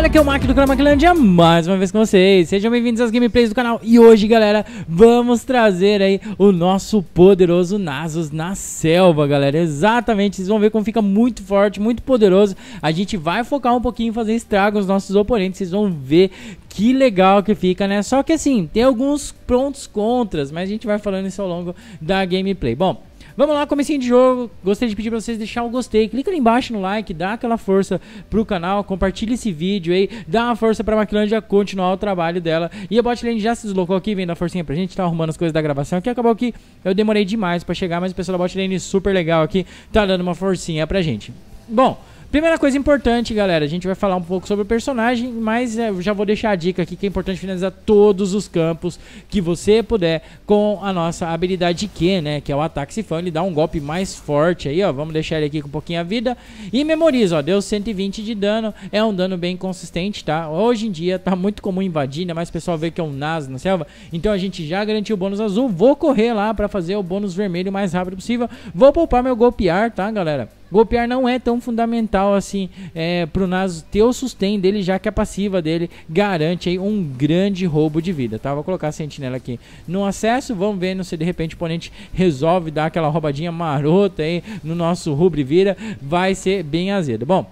aqui é o Mac do canal Maclândia, mais uma vez com vocês. Sejam bem-vindos às gameplays do canal. E hoje, galera, vamos trazer aí o nosso poderoso Nasus na selva, galera. Exatamente, vocês vão ver como fica muito forte, muito poderoso. A gente vai focar um pouquinho em fazer estrago aos nossos oponentes. Vocês vão ver que legal que fica, né? Só que assim, tem alguns pontos contras, mas a gente vai falando isso ao longo da gameplay. Bom, vamos lá, comecinho de jogo. Gostaria de pedir pra vocês deixar o gostei. Clica ali embaixo no like, dá aquela força pro canal. Compartilha esse vídeo aí. Dá uma força pra Maclândia continuar o trabalho dela. E a botlane já se deslocou aqui, vem dar forcinha pra gente. Tá arrumando as coisas da gravação aqui. Acabou que eu demorei demais pra chegar, mas o pessoal da botlane super legal aqui tá dando uma forcinha pra gente. Bom, primeira coisa importante, galera, a gente vai falar um pouco sobre o personagem, mas eu já vou deixar a dica aqui que é importante finalizar todos os campos que você puder com a nossa habilidade Q, né, que é o ataque sifão. Ele dá um golpe mais forte aí, ó, vamos deixar ele aqui com um pouquinho a vida e memoriza, ó, deu 120 de dano, é um dano bem consistente, tá? Hoje em dia tá muito comum invadir, né, mas o pessoal vê que é um Nasus na selva, então a gente já garantiu o bônus azul, vou correr lá pra fazer o bônus vermelho o mais rápido possível, vou poupar meu golpear, tá, galera? Golpear não é tão fundamental assim pro Nasus ter o sustain dele, já que a passiva dele garante aí um grande roubo de vida, tá? Vou colocar a sentinela aqui no acesso, vamos ver se de repente o oponente resolve dar aquela roubadinha marota aí no nosso Rubri Vira, vai ser bem azedo. Bom,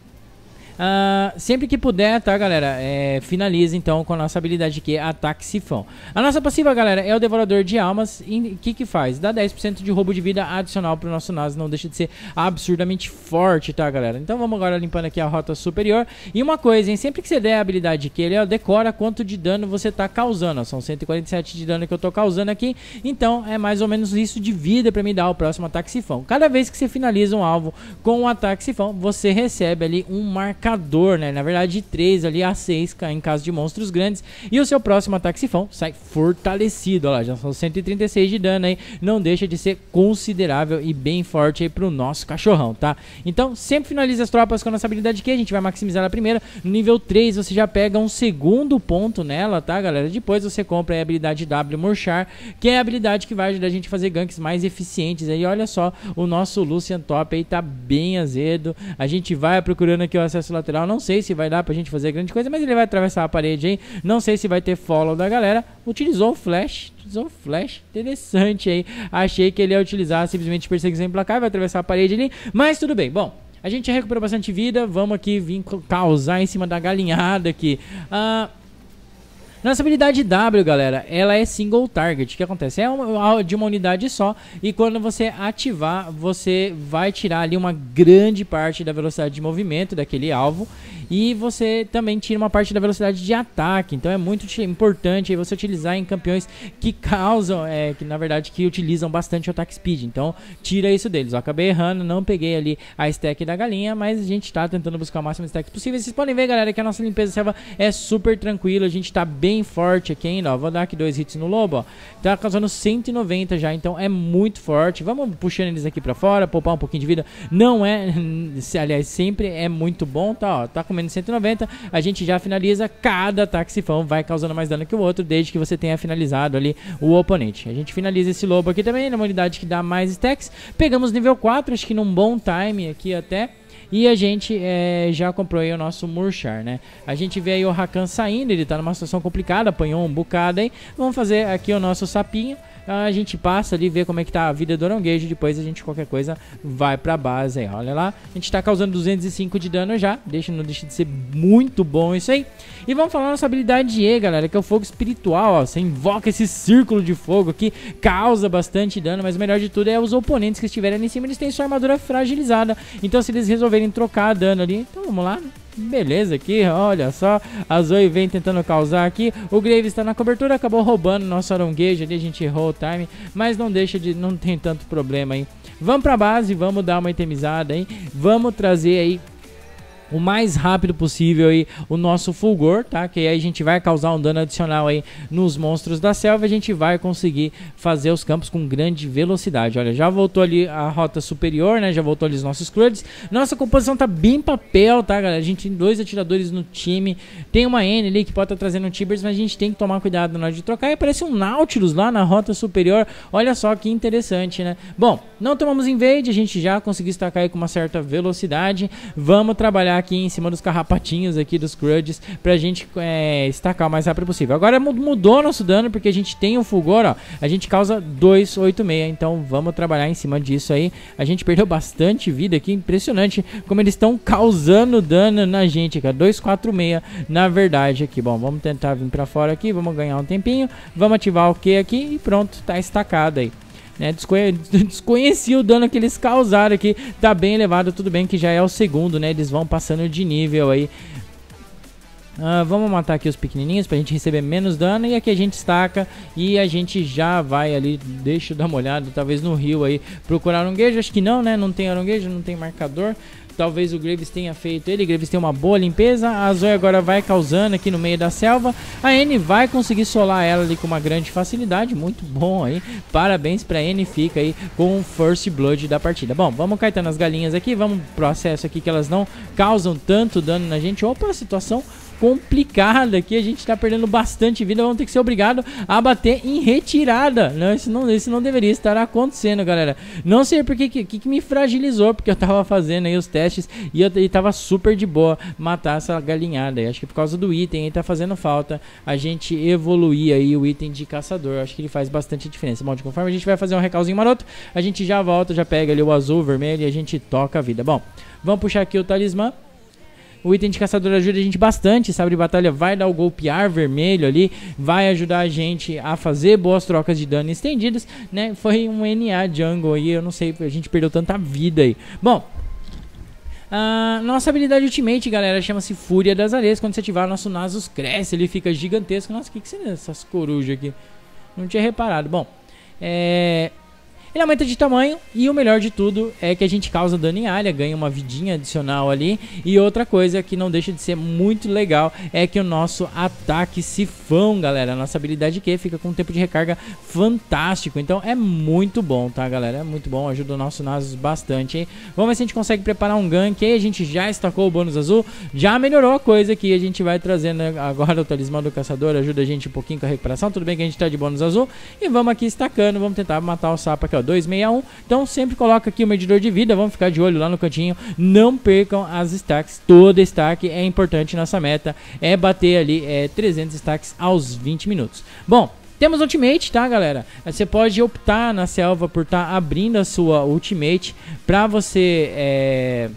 sempre que puder, tá, galera, finaliza então com a nossa habilidade que é ataque sifão. A nossa passiva, galera, é o Devorador de Almas. E o que faz? Dá 10% de roubo de vida adicional pro nosso Nasus. Não deixa de ser absurdamente forte, tá, galera? Então vamos agora limpando aqui a rota superior. E uma coisa, hein, sempre que você der a habilidade que ele decora quanto de dano você tá causando, ó. São 147 de dano que eu tô causando aqui. Então é mais ou menos isso de vida pra me dar o próximo ataque sifão. Cada vez que você finaliza um alvo com um ataque sifão, você recebe ali um marcador, né? Na verdade, de 3 ali a 6 em caso de monstros grandes. E o seu próximo ataque sifão sai fortalecido. Olha lá, já são 136 de dano aí. Não deixa de ser considerável e bem forte aí pro nosso cachorrão, tá? Então, sempre finaliza as tropas com a nossa habilidade que a gente vai maximizar a primeira. No nível 3, você já pega um segundo ponto nela, tá, galera? Depois você compra a habilidade W Murchar, que é a habilidade que vai ajudar a gente a fazer ganks mais eficientes aí. Olha só, o nosso Lucian top aí tá bem azedo. A gente vai procurando aqui o acesso lateral. Não sei se vai dar pra gente fazer grande coisa, mas ele vai atravessar a parede aí. Não sei se vai ter follow da galera. Utilizou o flash. Interessante aí. Achei que ele ia utilizar simplesmente perseguição implacável, vai atravessar a parede ali, mas tudo bem. Bom, a gente já recuperou bastante vida. Vamos aqui vir causar em cima da galinhada aqui. Nossa habilidade W, galera, ela é single target. O que acontece? É de uma unidade só. E quando você ativar, você vai tirar ali uma grande parte da velocidade de movimento daquele alvo. E você também tira uma parte da velocidade de ataque. Então é muito importante aí você utilizar em campeões que causam, que na verdade que utilizam bastante o ataque speed. Então tira isso deles. Eu acabei errando, não peguei ali a stack da galinha, mas a gente tá tentando buscar o máximo de stack possível. Vocês podem ver, galera, que a nossa limpeza selva é super tranquila. A gente tá bem forte aqui ainda, ó. Vou dar aqui 2 hits no lobo, ó. Tá causando 190 já, então é muito forte. Vamos puxando eles aqui pra fora, poupar um pouquinho de vida. Não é, aliás, sempre é muito bom, tá, ó. Tá com menos 190, a gente já finaliza. Cada ataque sifão vai causando mais dano que o outro, desde que você tenha finalizado ali o oponente. A gente finaliza esse lobo aqui também, numa unidade que dá mais stacks. Pegamos nível 4, acho que num bom time aqui até. E a gente já comprou aí o nosso Murchar, né? A gente vê aí o Rakan saindo, ele tá numa situação complicada, apanhou um bocado aí. Vamos fazer aqui o nosso sapinho. A gente passa ali, vê como é que tá a vida do Aranguejo. Depois a gente, qualquer coisa, vai pra base aí. Olha lá, a gente tá causando 205 de dano já. Não deixa de ser muito bom isso aí. E vamos falar nossa habilidade E, galera, que é o fogo espiritual, ó. Você invoca esse círculo de fogo aqui, causa bastante dano. Mas o melhor de tudo é os oponentes que estiverem ali em cima, eles têm sua armadura fragilizada. Então se eles resolverem trocar dano ali, então vamos lá, beleza aqui, olha só, a Zoe vem tentando causar aqui, o Graves está na cobertura, acabou roubando nosso aranguejo ali, a gente errou o time, mas não deixa de, não tem tanto problema aí. Vamos pra base, vamos dar uma itemizada aí, vamos trazer aí o mais rápido possível aí o nosso fulgor, tá? Que aí a gente vai causar um dano adicional aí nos monstros da selva. A gente vai conseguir fazer os campos com grande velocidade. Olha, já voltou ali a rota superior, né? Já voltou ali os nossos Cluds. Nossa composição tá bem papel, tá, galera? A gente tem 2 atiradores no time. Tem uma N ali que pode estar trazendo um Tibers, mas a gente tem que tomar cuidado na hora de trocar. E aparece um Nautilus lá na rota superior. Olha só que interessante, né? Bom, não tomamos invade, a gente já conseguiu estacar aí com uma certa velocidade. Vamos trabalhar trabalhar aqui em cima dos carrapatinhos aqui, dos Crudges, pra gente estacar o mais rápido possível. Agora mudou nosso dano, porque a gente tem o Fulgor, ó, a gente causa 286, então vamos trabalhar em cima disso aí. A gente perdeu bastante vida aqui, impressionante como eles estão causando dano na gente, cara, 246 na verdade aqui. Bom, vamos tentar vir pra fora aqui, vamos ganhar um tempinho, vamos ativar o Q aqui e pronto, tá estacado aí. Desconheci o dano que eles causaram aqui. Tá bem elevado, tudo bem que já é o segundo, né? Eles vão passando de nível aí. Vamos matar aqui os pequenininhos pra gente receber menos dano. E aqui a gente estaca e a gente já vai ali. Deixa eu dar uma olhada, talvez no rio aí, procurar aronguejo. Acho que não, né? Não tem aronguejo, não tem marcador. Talvez o Graves tenha feito ele. Graves tem uma boa limpeza. A Zoe agora vai causando aqui no meio da selva. A Annie vai conseguir solar ela ali com uma grande facilidade. Muito bom aí. Parabéns pra Annie. Fica aí com o First Blood da partida. Bom, vamos caetando as galinhas aqui. Vamos pro acesso aqui que elas não causam tanto dano na gente. Opa, situação complicada aqui, a gente tá perdendo bastante vida, vamos ter que ser obrigado a bater em retirada. Não, isso não deveria estar acontecendo, galera. Não sei porque que me fragilizou, porque eu tava fazendo aí os testes e tava super de boa matar essa galinhada aí. Acho que por causa do item aí tá fazendo falta a gente evoluir aí o item de caçador. Acho que ele faz bastante diferença. Bom, de conforme a gente vai fazer um recalzinho maroto, a gente já volta, já pega ali o azul, o vermelho e a gente toca a vida. Bom, vamos puxar aqui o talismã. O item de caçador ajuda a gente bastante, sabe, de batalha vai dar o golpear vermelho ali, vai ajudar a gente a fazer boas trocas de dano estendidas, né? Foi um NA jungle aí, eu não sei, a gente perdeu tanta vida aí. Bom, nossa habilidade ultimate, galera, chama-se Fúria das Areias. Quando você ativar, nosso Nasus cresce, ele fica gigantesco. Nossa, o que são essas corujas aqui? Não tinha reparado. Bom, ele aumenta de tamanho e o melhor de tudo é que a gente causa dano em área, ganha uma vidinha adicional ali. E outra coisa que não deixa de ser muito legal é que o nosso ataque sifão, galera, a nossa habilidade Q fica com um tempo de recarga fantástico. Então é muito bom, tá, galera? É muito bom, ajuda o nosso Nasus bastante, hein? Vamos ver se a gente consegue preparar um gank aí. A gente já estacou o bônus azul, já melhorou a coisa aqui. A gente vai trazendo agora o talismã do caçador, ajuda a gente um pouquinho com a recuperação. Tudo bem que a gente tá de bônus azul. E vamos aqui estacando, vamos tentar matar o sapo aqui, ó. 261, então sempre coloca aqui o medidor de vida, vamos ficar de olho lá no cantinho, não percam as stacks, toda stack é importante, nossa meta é bater ali 300 stacks aos 20 minutos. Bom, temos ultimate, tá, galera? Você pode optar na selva por estar abrindo a sua ultimate para você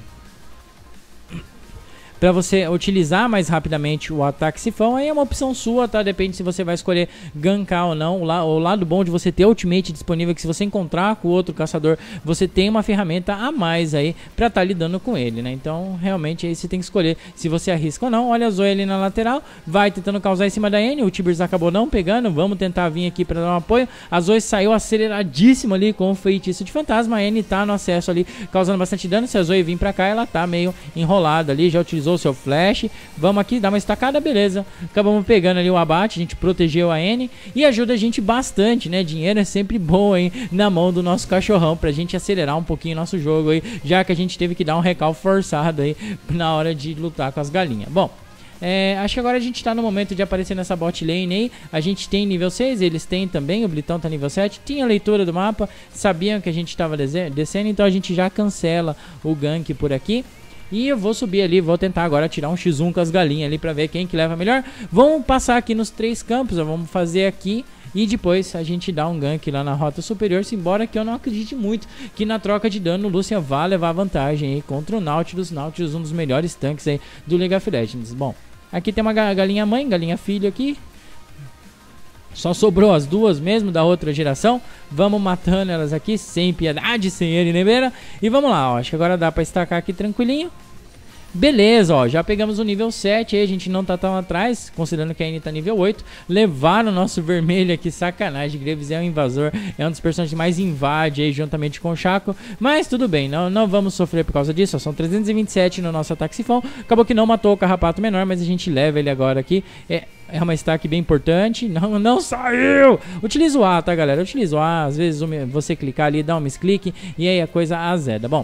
utilizar mais rapidamente o ataque sifão. Aí é uma opção sua, tá? Depende se você vai escolher gankar ou não. O lado bom de você ter ultimate disponível é que se você encontrar com outro caçador, você tem uma ferramenta a mais aí pra estar lidando com ele, né? Então, realmente, aí você tem que escolher se você arrisca ou não. Olha a Zoe ali na lateral, vai tentando causar em cima da Annie. O Tibers acabou não pegando, vamos tentar vir aqui pra dar um apoio. A Zoe saiu aceleradíssima ali com o feitiço de fantasma. A Annie tá no acesso ali, causando bastante dano. Se a Zoe vir pra cá, ela tá meio enrolada ali, já utilizou o seu flash. Vamos aqui dar uma estacada, beleza. Acabamos pegando ali o abate, a gente protegeu a Annie e ajuda a gente bastante, né? Dinheiro é sempre bom, hein? Na mão do nosso cachorrão, pra gente acelerar um pouquinho o nosso jogo aí, já que a gente teve que dar um recal forçado aí na hora de lutar com as galinhas. Bom, acho que agora a gente tá no momento de aparecer nessa bot lane aí. A gente tem nível 6, eles têm também, o Blitão tá nível 7. Tinha leitura do mapa, sabiam que a gente tava descendo, então a gente já cancela o gank por aqui. E eu vou subir ali, vou tentar agora tirar um x1 com as galinhas ali pra ver quem que leva melhor. Vamos passar aqui nos 3 campos, ó, vamos fazer aqui e depois a gente dá um gank lá na rota superior. Embora que eu não acredite muito que na troca de dano o Lucian vá levar vantagem aí contra o Nautilus. Nautilus, um dos melhores tanques aí do League of Legends. Bom, aqui tem uma galinha mãe, galinha filho aqui. Só sobrou as duas mesmo da outra geração. Vamos matando elas aqui sem piedade, sem ele nem beira. E vamos lá, ó. Acho que agora dá pra estacar aqui tranquilinho. Beleza, ó, já pegamos o nível 7 aí, a gente não tá tão atrás, considerando que a Annie tá nível 8. Levaram o nosso vermelho aqui, sacanagem. Graves é um invasor, é um dos personagens que mais invade aí, juntamente com o Chaco. Mas tudo bem, não vamos sofrer por causa disso, ó, são 327 no nosso ataque sifão. Acabou que não matou o carrapato menor, mas a gente leva ele agora aqui. É uma stack bem importante. Não saiu! Utiliza o A, tá, galera? Utiliza o A. Às vezes você clicar ali, dá um misclick e aí a coisa azeda. Bom,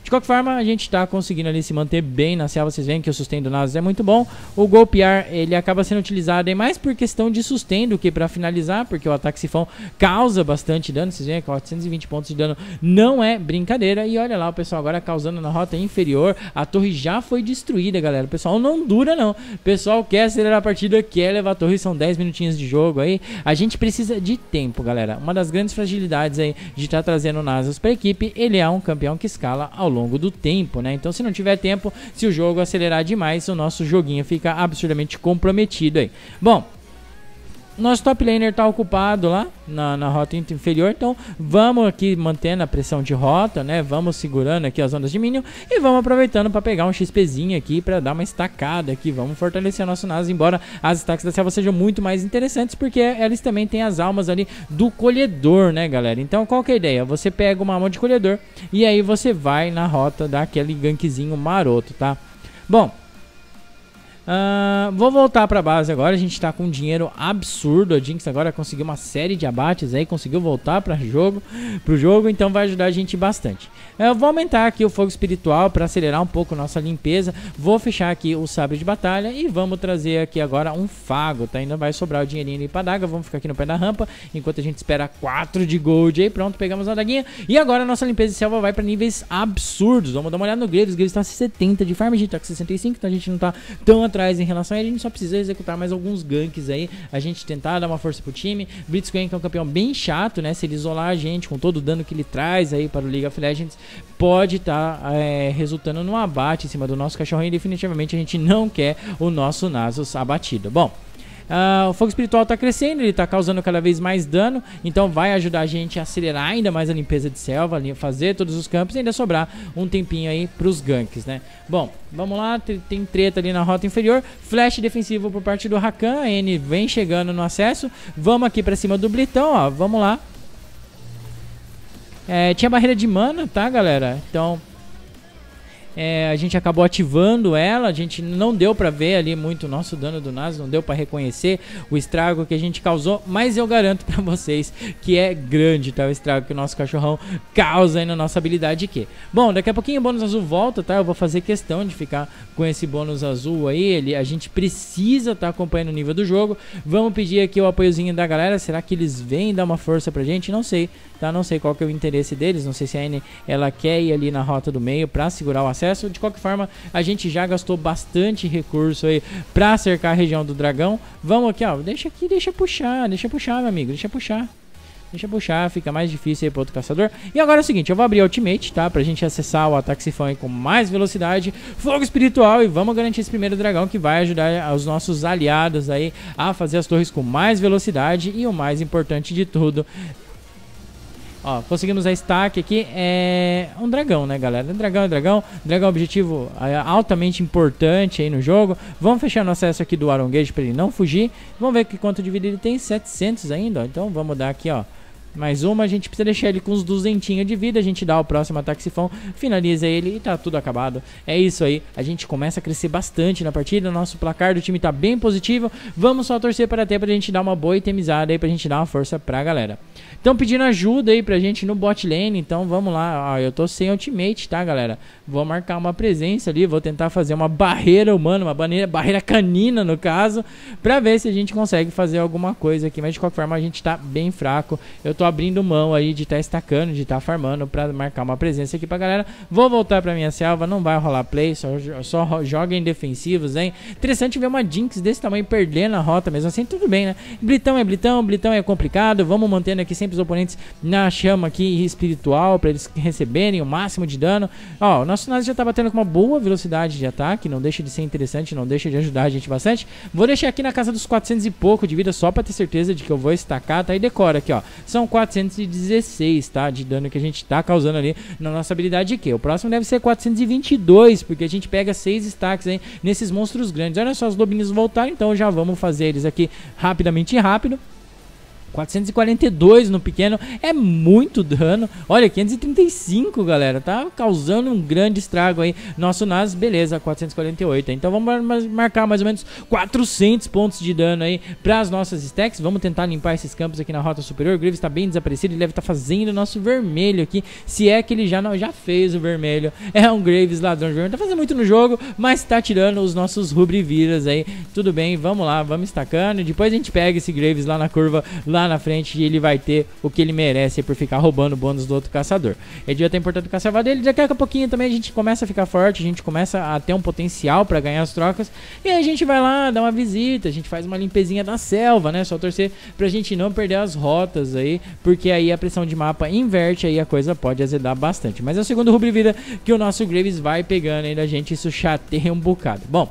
De qualquer forma, a gente tá conseguindo ali se manter bem na selva. Vocês veem que o sustento do Nasus é muito bom. O golpear, ele acaba sendo utilizado aí mais por questão de sustento do que pra finalizar, porque o ataque sifão causa bastante dano. Vocês veem que 420 pontos de dano não é brincadeira. E olha lá, o pessoal agora causando na rota inferior. A torre já foi destruída, galera. O pessoal não dura, não. O pessoal quer acelerar a partida, quer levar a torre. São 10 minutinhos de jogo aí. A gente precisa de tempo, galera. Uma das grandes fragilidades aí de estar trazendo o Nasus pra equipe, ele é um campeão que escala ao longo do tempo, né? Então, se não tiver tempo, se o jogo acelerar demais, o nosso joguinho fica absurdamente comprometido aí. Bom, nosso top laner tá ocupado lá na rota inferior, então vamos aqui mantendo a pressão de rota, né? Vamos segurando aqui as ondas de minion e vamos aproveitando para pegar um XPzinho aqui para dar uma estacada aqui. Vamos fortalecer nosso Nasus, embora as stacks da selva sejam muito mais interessantes, porque eles também têm as almas ali do colhedor, né, galera? Então qual que é a ideia? Você pega uma alma de colhedor e aí você vai na rota daquele gankzinho maroto, tá? Bom, vou voltar pra base agora. A gente tá com um dinheiro absurdo. A Jinx agora conseguiu uma série de abates aí, conseguiu voltar pro jogo, então vai ajudar a gente bastante. Eu vou aumentar aqui o fogo espiritual para acelerar um pouco nossa limpeza. Vou fechar aqui o sabre de batalha e vamos trazer aqui agora um fago, tá? Ainda vai sobrar o dinheirinho ali pra daga. Vamos ficar aqui no pé da rampa enquanto a gente espera 4 de gold aí. Pronto, pegamos a daguinha. E agora a nossa limpeza de selva vai pra níveis absurdos. Vamos dar uma olhada no Graves. O Graves tá 70 de farm, a gente tá com 65, então a gente não tá tão atrás em relação a ele. A gente só precisa executar mais alguns ganks aí, a gente tentar dar uma força pro time. Blitzcrank é um campeão bem chato, né? Se ele isolar a gente com todo o dano que ele traz aí para o League of Legends, pode estar resultando num abate em cima do nosso cachorrinho. E definitivamente a gente não quer o nosso Nasus abatido. Bom, o fogo espiritual está crescendo, ele está causando cada vez mais dano, então vai ajudar a gente a acelerar ainda mais a limpeza de selva, fazer todos os campos e ainda sobrar um tempinho aí para os ganks, né? Bom, vamos lá, tem treta ali na rota inferior, flash defensivo por parte do Rakan, a N vem chegando no acesso, vamos aqui para cima do Blitão, ó, vamos lá. Tinha barreira de mana, tá, galera? Então a gente acabou ativando ela, a gente não deu pra ver ali muito o nosso dano do Nasus, não deu pra reconhecer o estrago que a gente causou, mas eu garanto pra vocês que é grande, tá, o estrago que o nosso cachorrão causa aí na nossa habilidade Q. Bom, daqui a pouquinho o bônus azul volta, tá, eu vou fazer questão de ficar com esse bônus azul aí, a gente precisa estar acompanhando o nível do jogo. Vamos pedir aqui o apoiozinho da galera, será que eles vêm dar uma força pra gente? Não sei, tá, não sei qual que é o interesse deles, não sei se a N ela quer ir ali na rota do meio pra segurar o acesso. De qualquer forma, a gente já gastou bastante recurso aí pra cercar a região do dragão. Vamos aqui, ó, deixa puxar, meu amigo, deixa puxar, fica mais difícil aí pro outro caçador. E agora é o seguinte, eu vou abrir a ultimate, tá, pra gente acessar o ataque sifão aí com mais velocidade, fogo espiritual, e vamos garantir esse primeiro dragão que vai ajudar os nossos aliados aí a fazer as torres com mais velocidade e o mais importante de tudo, ó, conseguimos a stack aqui, um dragão, né, galera? Dragão objetivo altamente importante aí no jogo. Vamos fechar no acesso aqui do Iron Gate para ele não fugir. Vamos ver que quanto de vida ele tem, 700 ainda, ó. Então vamos dar aqui, ó, mais uma, a gente precisa deixar ele com uns 200 de vida, a gente dá o próximo ataque sifão, finaliza ele e tá tudo acabado. É isso aí, a gente começa a crescer bastante na partida, nosso placar do time tá bem positivo, vamos só torcer para ter pra gente dar uma boa itemizada aí, pra gente dar uma força pra galera. Estão pedindo ajuda aí pra gente no bot lane, então vamos lá, ó, eu tô sem ultimate, tá, galera? Vou marcar uma presença ali, vou tentar fazer uma barreira humana, uma barreira canina no caso, pra ver se a gente consegue fazer alguma coisa aqui, mas de qualquer forma a gente tá bem fraco. Eu tô abrindo mão aí de estar estacando, de estar farmando pra marcar uma presença aqui pra galera. Vou voltar pra minha selva, não vai rolar play, só joguem defensivos, hein? Interessante ver uma Jinx desse tamanho perdendo a rota, mesmo assim tudo bem, né? Blitão é complicado, vamos mantendo aqui sempre os oponentes na chama aqui espiritual pra eles receberem o máximo de dano. Ó, o nosso Nasus já tá batendo com uma boa velocidade de ataque, não deixa de ser interessante, não deixa de ajudar a gente bastante. Vou deixar aqui na casa dos 400 e pouco de vida só pra ter certeza de que eu vou estacar, tá? E decora aqui, ó, são 416, tá? De dano que a gente tá causando ali na nossa habilidade Q. O próximo deve ser 422, porque a gente pega 6 stacks aí nesses monstros grandes. Olha só, os lobinhos voltaram, então já vamos fazer eles aqui rapidamente rápido. 442 no pequeno é muito dano. Olha, 535, galera. Tá causando um grande estrago aí. Nosso Nas, beleza, 448. Então vamos marcar mais ou menos 400 pontos de dano aí para as nossas stacks. Vamos tentar limpar esses campos aqui na rota superior. O Graves está bem desaparecido. Ele deve estar fazendo o nosso vermelho aqui. Se é que ele já fez o vermelho. É um Graves ladrão de vermelho. Tá fazendo muito no jogo, mas tá tirando os nossos Rubriviras aí. Tudo bem, vamos lá, vamos estacando. Depois a gente pega esse Graves lá na curva, lá na frente, e ele vai ter o que ele merece por ficar roubando o bônus do outro caçador. Ele devia ter importando o caçador dele. Daqui a pouquinho também a gente começa a ficar forte, a gente começa a ter um potencial para ganhar as trocas. E aí a gente vai lá, dá uma visita, a gente faz uma limpezinha da selva, né? Só torcer pra gente não perder as rotas aí, porque aí a pressão de mapa inverte, aí a coisa pode azedar bastante. Mas é o segundo Rubrivida que o nosso Graves vai pegando aí da gente, isso chateia um bocado. Bom,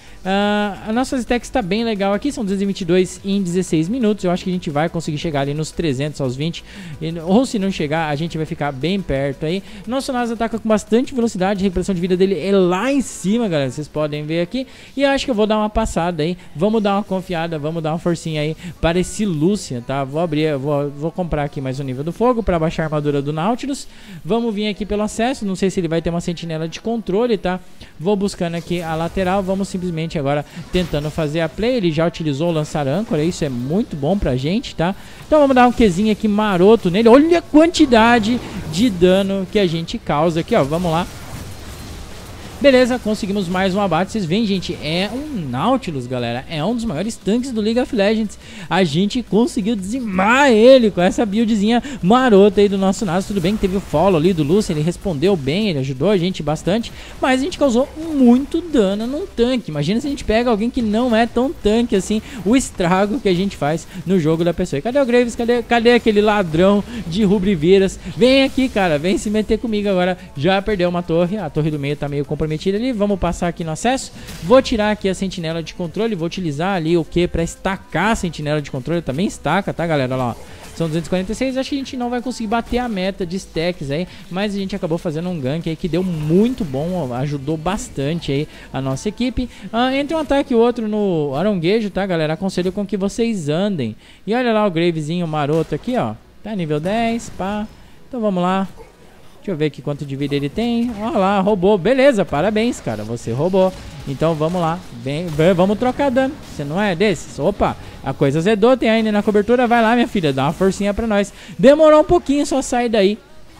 a nossa stack está bem legal aqui, são 222 em 16 minutos. Eu acho que a gente vai conseguir chegar ali nos 300 aos 20, ou se não chegar, a gente vai ficar bem perto aí. Nosso Nas ataca com bastante velocidade, a recuperação de vida dele é lá em cima, galera, vocês podem ver aqui. E eu acho que eu vou dar uma passada aí, vamos dar uma confiada, vamos dar uma forcinha aí para esse Lucian, tá? Vou abrir, vou comprar aqui mais um nível do fogo para baixar a armadura do Nautilus. Vamos vir aqui pelo acesso, não sei se ele vai ter uma sentinela de controle, tá? Vou buscando aqui a lateral, vamos simplesmente agora tentando fazer a play. Ele já utilizou o lançar âncora, isso é muito bom pra gente, tá? Então vamos dar um Qzinho aqui maroto nele. Olha a quantidade de dano que a gente causa aqui, ó, vamos lá. Beleza, conseguimos mais um abate. Vocês veem, gente, é um Nautilus, galera. É um dos maiores tanques do League of Legends. A gente conseguiu dizimar ele com essa buildzinha marota aí do nosso Nas. Tudo bem que teve o follow ali do Lucian, ele respondeu bem, ele ajudou a gente bastante, mas a gente causou muito dano num tanque. Imagina se a gente pega alguém que não é tão tanque assim, o estrago que a gente faz no jogo da pessoa. E cadê o Graves? Cadê aquele ladrão de Rubriveiras? Vem aqui, cara, vem se meter comigo agora. Já perdeu uma torre, a torre do meio tá meio comprometida ali, vamos passar aqui no acesso, vou tirar aqui a sentinela de controle, vou utilizar ali o que para estacar a sentinela de controle, também estaca, tá, galera, olha lá, são 246, acho que a gente não vai conseguir bater a meta de stacks aí, mas a gente acabou fazendo um gank aí que deu muito bom, ajudou bastante aí a nossa equipe. Entre um ataque e outro no aronguejo, tá, galera, aconselho com que vocês andem, e olha lá o Gravezinho maroto aqui, ó, tá nível 10, pá, então vamos lá. Deixa eu ver aqui quanto de vida ele tem. Olha lá, roubou. Beleza, parabéns, cara. Você roubou. Então vamos lá. Vamos trocar dano. Você não é desses? Opa, a coisa azedou. Tem ainda na cobertura. Vai lá, minha filha. Dá uma forcinha pra nós. Demorou um pouquinho, só sai daí.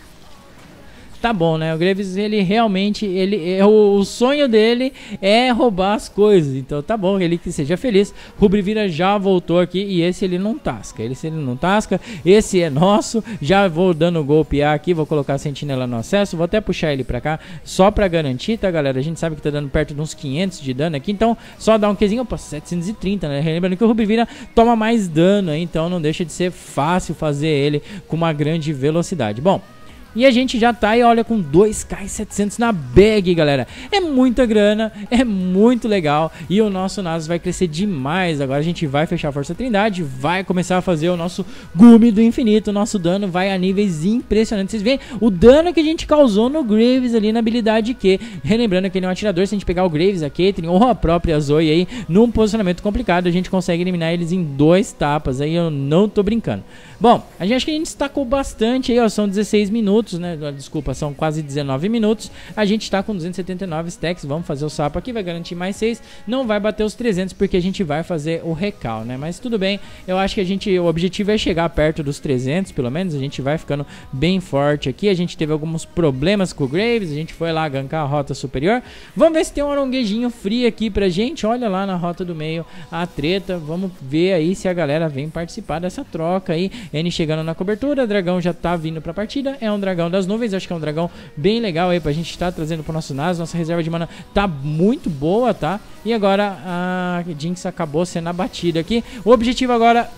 Tá bom, né? O Graves, ele realmente, o sonho dele é roubar as coisas. Então tá bom, ele que seja feliz. Rubrivira já voltou aqui e esse ele não tasca. Ele não tasca, esse é nosso. Já vou dando golpear aqui, vou colocar a sentinela no acesso. Vou até puxar ele pra cá, só pra garantir, tá, galera? A gente sabe que tá dando perto de uns 500 de dano aqui. Então só dá um Qzinho, opa, 730, né? Lembrando que o Rubrivira toma mais dano, então não deixa de ser fácil fazer ele com uma grande velocidade. Bom, e a gente já tá aí, olha, com 2.700 na bag, galera. É muita grana, é muito legal. E o nosso Nasus vai crescer demais. Agora a gente vai fechar a Força Trindade, vai começar a fazer o nosso Gume do Infinito. O nosso dano vai a níveis impressionantes. Vocês veem o dano que a gente causou no Graves ali na habilidade Q. Relembrando que ele é um atirador, se a gente pegar o Graves, a Caitlyn ou a própria Zoe aí, num posicionamento complicado, a gente consegue eliminar eles em 2 tapas. Aí eu não tô brincando. Bom, acho que a gente destacou bastante aí, ó, são 16 minutos, né, desculpa, são quase 19 minutos, a gente está com 279 stacks, vamos fazer o sapo aqui, vai garantir mais 6, não vai bater os 300 porque a gente vai fazer o recal, né, mas tudo bem, eu acho que o objetivo é chegar perto dos 300, pelo menos, a gente vai ficando bem forte aqui, a gente teve alguns problemas com o Graves, a gente foi lá gankar a rota superior, vamos ver se tem um aronguejinho free aqui pra gente, olha lá na rota do meio a treta, vamos ver aí se a galera vem participar dessa troca aí. N chegando na cobertura, dragão já tá vindo pra partida, é um dragão das nuvens, acho que é um dragão bem legal aí pra gente estar trazendo pro nosso Nasus, nossa reserva de mana tá muito boa, tá? E agora a Jinx acabou sendo abatida aqui, o objetivo agora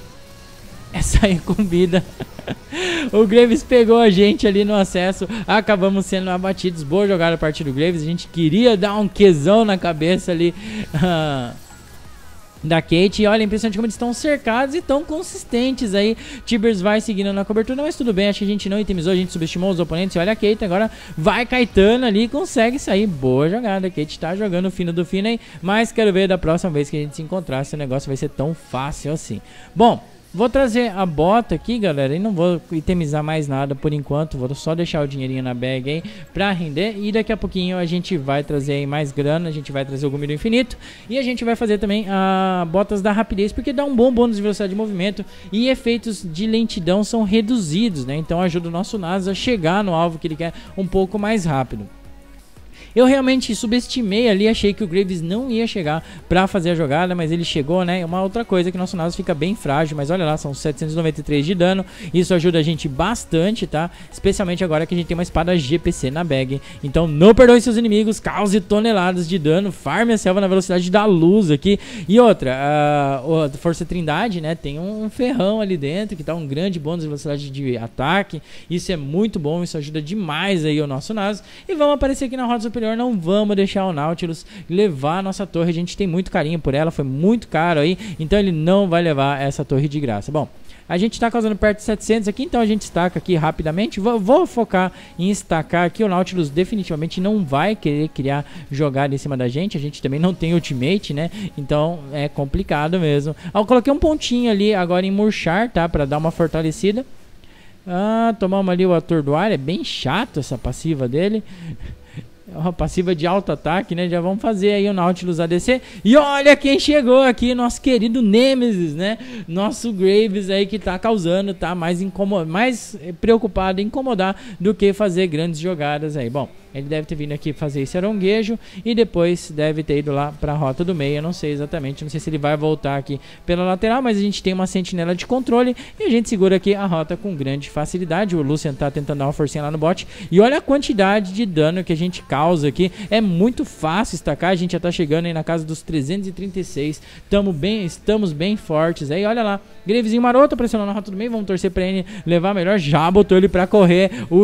é sair com vida. O Graves pegou a gente ali no acesso, acabamos sendo abatidos, boa jogada a partir do Graves, a gente queria dar um quezão na cabeça ali, da Kate, e olha, impressionante como eles estão cercados e tão consistentes aí. Tibers vai seguindo na cobertura, mas tudo bem, acho que a gente não itemizou, a gente subestimou os oponentes. E olha a Kate, agora vai Caetano ali e consegue sair, boa jogada. A Kate tá jogando o fino do fino aí, mas quero ver da próxima vez que a gente se encontrar se o negócio vai ser tão fácil assim. Bom, Vou trazer a bota aqui, galera, e não vou itemizar mais nada por enquanto. Vou só deixar o dinheirinho na bag aí pra render. E daqui a pouquinho a gente vai trazer aí mais grana. A gente vai trazer o Gume do Infinito. E a gente vai fazer também a botas da rapidez, porque dá um bom bônus de velocidade de movimento. E efeitos de lentidão são reduzidos, né? Então ajuda o nosso Nasus a chegar no alvo que ele quer um pouco mais rápido. Eu realmente subestimei ali, achei que o Graves não ia chegar pra fazer a jogada, mas ele chegou, né? Uma outra coisa que nosso Nasus fica bem frágil, mas olha lá, são 793 de dano. Isso ajuda a gente bastante, tá? Especialmente agora que a gente tem uma espada GPC na bag. Então não perdoe seus inimigos, cause toneladas de dano, farme a selva na velocidade da luz aqui. E outra, a Força Trindade, né? Tem um ferrão ali dentro que dá um grande bônus de velocidade de ataque. Isso é muito bom, isso ajuda demais aí o nosso Nasus. E vamos aparecer aqui na Rota Superior. Não vamos deixar o Nautilus levar a nossa torre. A gente tem muito carinho por ela, foi muito caro aí, então ele não vai levar essa torre de graça. Bom, a gente está causando perto de 700 aqui, então a gente estaca aqui rapidamente. Vou focar em estacar aqui. O Nautilus definitivamente não vai querer criar jogada em cima da gente. A gente também não tem ultimate, né? Então é complicado mesmo. Eu coloquei um pontinho ali agora em murchar, tá? Para dar uma fortalecida. Tomamos ali o atordoar. É bem chato essa passiva dele. É uma passiva de alto ataque, né? Já vamos fazer aí o Nautilus ADC. E olha quem chegou aqui, nosso querido Nemesis, né? Nosso Graves aí que tá causando, tá mais preocupado em incomodar do que fazer grandes jogadas aí. Bom, ele deve ter vindo aqui fazer esse aronguejo e depois deve ter ido lá para a rota do meio. Eu não sei exatamente, não sei se ele vai voltar aqui pela lateral, mas a gente tem uma sentinela de controle e a gente segura aqui a rota com grande facilidade. O Lucian tá tentando dar uma forcinha lá no bot e olha a quantidade de dano que a gente causa aqui. É muito fácil estacar, a gente já tá chegando aí na casa dos 336. Estamos bem fortes aí, olha lá. Gravezinho maroto pressionando a rota do meio, vamos torcer para ele levar melhor. Já botou ele para correr.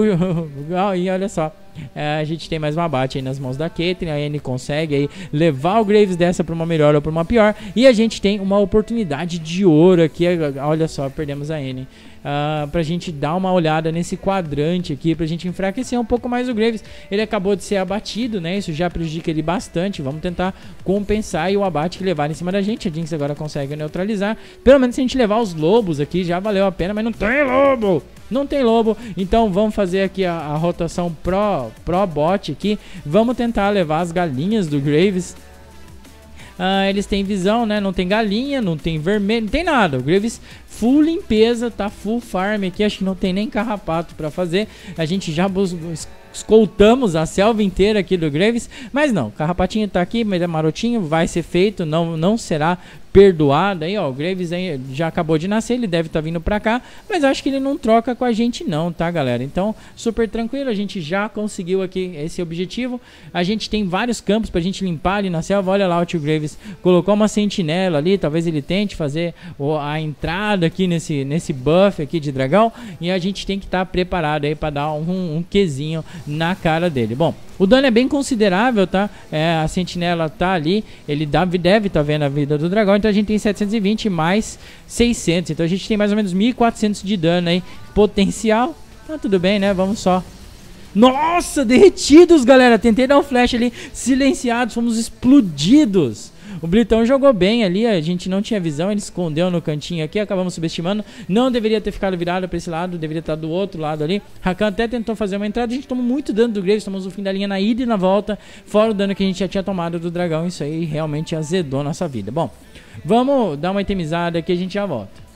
E olha só. A gente tem mais um abate aí nas mãos da Caitlyn. A Anne consegue aí levar o Graves dessa para uma melhor ou para uma pior. E a gente tem uma oportunidade de ouro aqui. Olha só, perdemos a Anne. Pra gente dar uma olhada nesse quadrante aqui, pra gente enfraquecer um pouco mais o Graves. Ele acabou de ser abatido, né? Isso já prejudica ele bastante. Vamos tentar compensar e o abate que levar em cima da gente. A Jinx agora consegue neutralizar. Pelo menos se a gente levar os lobos aqui, já valeu a pena, mas não tem lobo! Não tem lobo, então vamos fazer aqui a rotação pro bot aqui. Vamos tentar levar as galinhas do Graves. Eles têm visão, né? Não tem galinha, não tem vermelho, não tem nada. O Graves full limpeza, tá full farm aqui. Acho que não tem nem carrapato pra fazer. A gente já escoltamos a selva inteira aqui do Graves, mas não, o carrapatinho tá aqui, mas é marotinho, vai ser feito, não será perdoado. Aí ó, o Graves aí já acabou de nascer, ele deve estar vindo pra cá, mas acho que ele não troca com a gente não, tá galera? Então super tranquilo, a gente já conseguiu aqui esse objetivo. A gente tem vários campos pra gente limpar ali na selva. Olha lá, o tio Graves colocou uma sentinela ali, talvez ele tente fazer a entrada aqui nesse buff aqui de dragão, e a gente tem que estar preparado aí pra dar um Qzinho na cara dele. Bom, o dano é bem considerável, tá? A sentinela tá ali, ele deve estar vendo a vida do dragão, então a gente tem 720 mais 600, então a gente tem mais ou menos 1400 de dano aí, potencial. Tá tudo bem, né? Vamos só. Nossa, derretidos, galera. Tentei dar um flash ali, silenciados, fomos explodidos. O Blitão jogou bem ali, a gente não tinha visão, ele escondeu no cantinho aqui, acabamos subestimando. Não deveria ter ficado virado para esse lado, deveria estar do outro lado ali. Rakan até tentou fazer uma entrada, a gente tomou muito dano do Graves, tomamos o fim da linha na ida e na volta, fora o dano que a gente já tinha tomado do dragão. Isso aí realmente azedou nossa vida. Bom, vamos dar uma itemizada aqui, a gente já volta.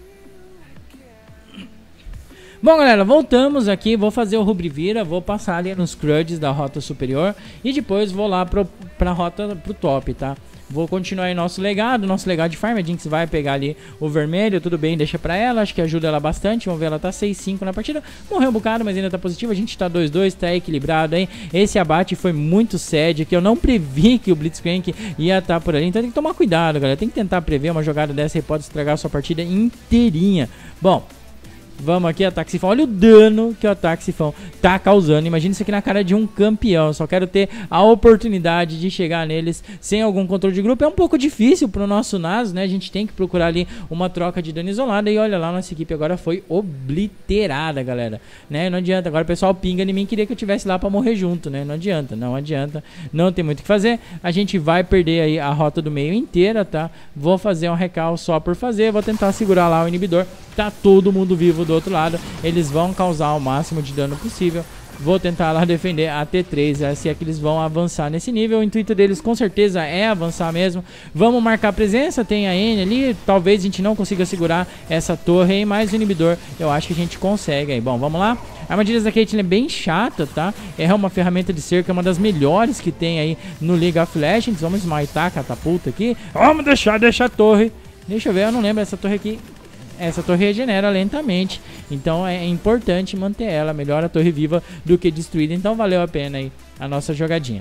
Bom galera, voltamos aqui, vou fazer o Rubrivira, vou passar ali nos cruds da rota superior e depois vou lá pra rota pro top, tá? Vou continuar aí nosso legado de farm. A Jinx vai pegar ali o vermelho, tudo bem, deixa pra ela, acho que ajuda ela bastante. Vamos ver, ela tá 6-5 na partida, morreu um bocado, mas ainda tá positivo. A gente tá 2-2, tá equilibrado aí. Esse abate foi muito sad, que eu não previ que o Blitzcrank ia estar por ali, então tem que tomar cuidado, galera. Tem que tentar prever uma jogada dessa e pode estragar a sua partida inteirinha. Bom, Vamos aqui, ataque sifão. Olha o dano que o ataque sifão tá causando. Imagina isso aqui na cara de um campeão. Só quero ter a oportunidade de chegar neles sem algum controle de grupo. É um pouco difícil pro nosso Nasus, né? A gente tem que procurar ali uma troca de dano isolada. E olha lá, nossa equipe agora foi obliterada, galera. Né? Não adianta. Agora o pessoal pinga em mim, queria que eu tivesse lá pra morrer junto, né? Não adianta, não adianta. Não tem muito o que fazer. A gente vai perder aí a rota do meio inteira, tá? Vou fazer um recal só por fazer. Vou tentar segurar lá o inibidor. Tá todo mundo vivo do outro lado. Eles vão causar o máximo de dano possível. Vou tentar lá defender a T3, se é que eles vão avançar nesse nível. O intuito deles com certeza é avançar mesmo. Vamos marcar presença, tem a N ali. Talvez a gente não consiga segurar essa torre aí, mas o inibidor eu acho que a gente consegue aí. Bom, vamos lá. A armadilha da Caitlyn é bem chata, tá? É uma ferramenta de cerco, é uma das melhores que tem aí no League of Legends. Vamos smitar a catapulta aqui. Vamos deixar a torre. Deixa eu ver, eu não lembro essa torre aqui. Essa torre regenera lentamente, então é importante manter ela. Melhor a torre viva do que destruída, então valeu a pena aí a nossa jogadinha.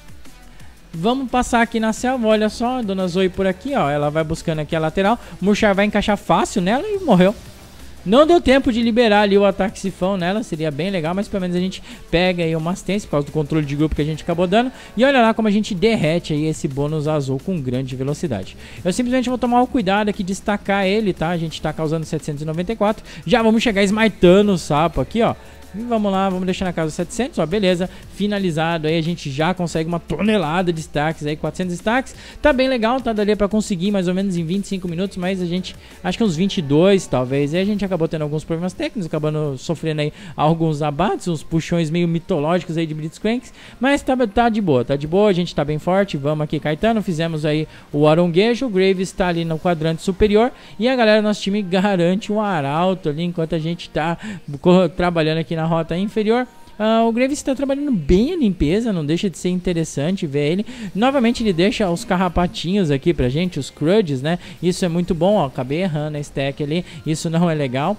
Vamos passar aqui na selva, olha só, a Dona Zoe por aqui, ó. Ela vai buscando aqui a lateral, Murchar vai encaixar fácil nela e morreu. Não deu tempo de liberar ali o ataque sifão nela, seria bem legal, mas pelo menos a gente pega aí uma assistência por causa do controle de grupo que a gente acabou dando. E olha lá como a gente derrete aí esse bônus azul com grande velocidade. Eu simplesmente vou tomar o cuidado aqui de destacar ele, tá? A gente tá causando 794. Já vamos chegar smitando o sapo aqui, ó. E vamos lá, vamos deixar na casa 700, ó, beleza, finalizado, aí a gente já consegue uma tonelada de stacks, aí 400 stacks, tá bem legal, tá, daria pra conseguir mais ou menos em 25 minutos, mas a gente, acho que uns 22 talvez, aí a gente acabou tendo alguns problemas técnicos, acabando sofrendo aí alguns abates, uns puxões meio mitológicos aí de Blitzcranks, mas tá de boa, a gente tá bem forte, vamos aqui Caetano, fizemos aí o aronguejo, o Graves tá ali no quadrante superior, e a galera do nosso time garante um arauto ali, enquanto a gente tá trabalhando aqui na rota inferior. O Graves está trabalhando bem a limpeza, não deixa de ser interessante ver ele. Novamente ele deixa os carrapatinhos aqui pra gente, os cruds, né? Isso é muito bom, ó, acabei errando a stack ali, isso não é legal.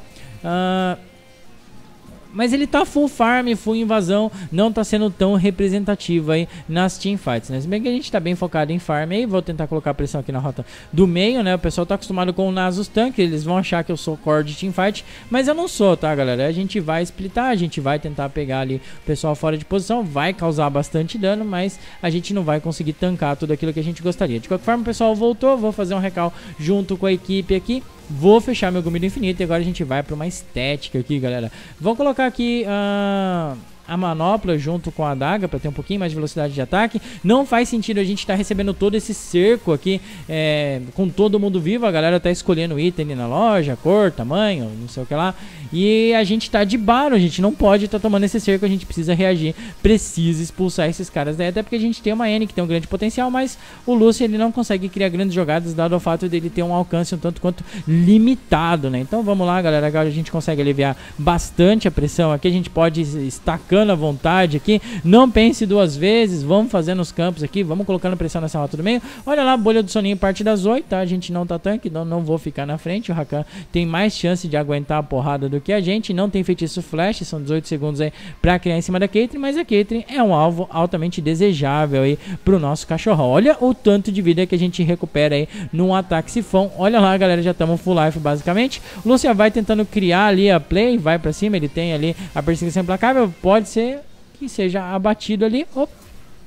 Mas ele tá full farm, full invasão, não tá sendo tão representativo aí nas teamfights, né? Se bem que a gente tá bem focado em farm aí, vou tentar colocar pressão aqui na rota do meio, né? O pessoal tá acostumado com o Nasus Tank, eles vão achar que eu sou core de teamfight, mas eu não sou, tá, galera? A gente vai splitar, a gente vai tentar pegar ali o pessoal fora de posição, vai causar bastante dano, mas a gente não vai conseguir tancar tudo aquilo que a gente gostaria. De qualquer forma, o pessoal voltou, vou fazer um recal junto com a equipe aqui. Vou fechar meu Gomito Infinito e agora a gente vai para uma estética aqui, galera. Vou colocar aqui a manopla junto com a adaga para ter um pouquinho mais de velocidade de ataque. Não faz sentido a gente estar recebendo todo esse cerco aqui com todo mundo vivo. A galera tá escolhendo item ali na loja, cor, tamanho, não sei o que lá. E a gente tá de baro, a gente não pode estar tomando esse cerco, a gente precisa reagir, precisa expulsar esses caras daí, até porque a gente tem uma N que tem um grande potencial, mas o Lúcio ele não consegue criar grandes jogadas dado o fato dele ter um alcance um tanto quanto limitado, né? Então vamos lá, galera, agora a gente consegue aliviar bastante a pressão aqui, a gente pode estacando à vontade aqui, não pense duas vezes, vamos fazendo os campos aqui, vamos colocando pressão nessa rota do meio. Olha lá, bolha do soninho parte das 8, tá? A gente não tá tanque, não vou ficar na frente, o Rakan tem mais chance de aguentar a porrada do que a gente, não tem feitiço flash, são 18 segundos aí pra criar em cima da Caitlyn, mas a Caitlyn é um alvo altamente desejável aí pro nosso cachorrão. Olha o tanto de vida que a gente recupera aí num ataque sifão. Olha lá, galera, já estamos full life basicamente. O Lúcia vai tentando criar ali a play, vai pra cima, ele tem ali a perseguição implacável, pode ser que seja abatido ali. Opa.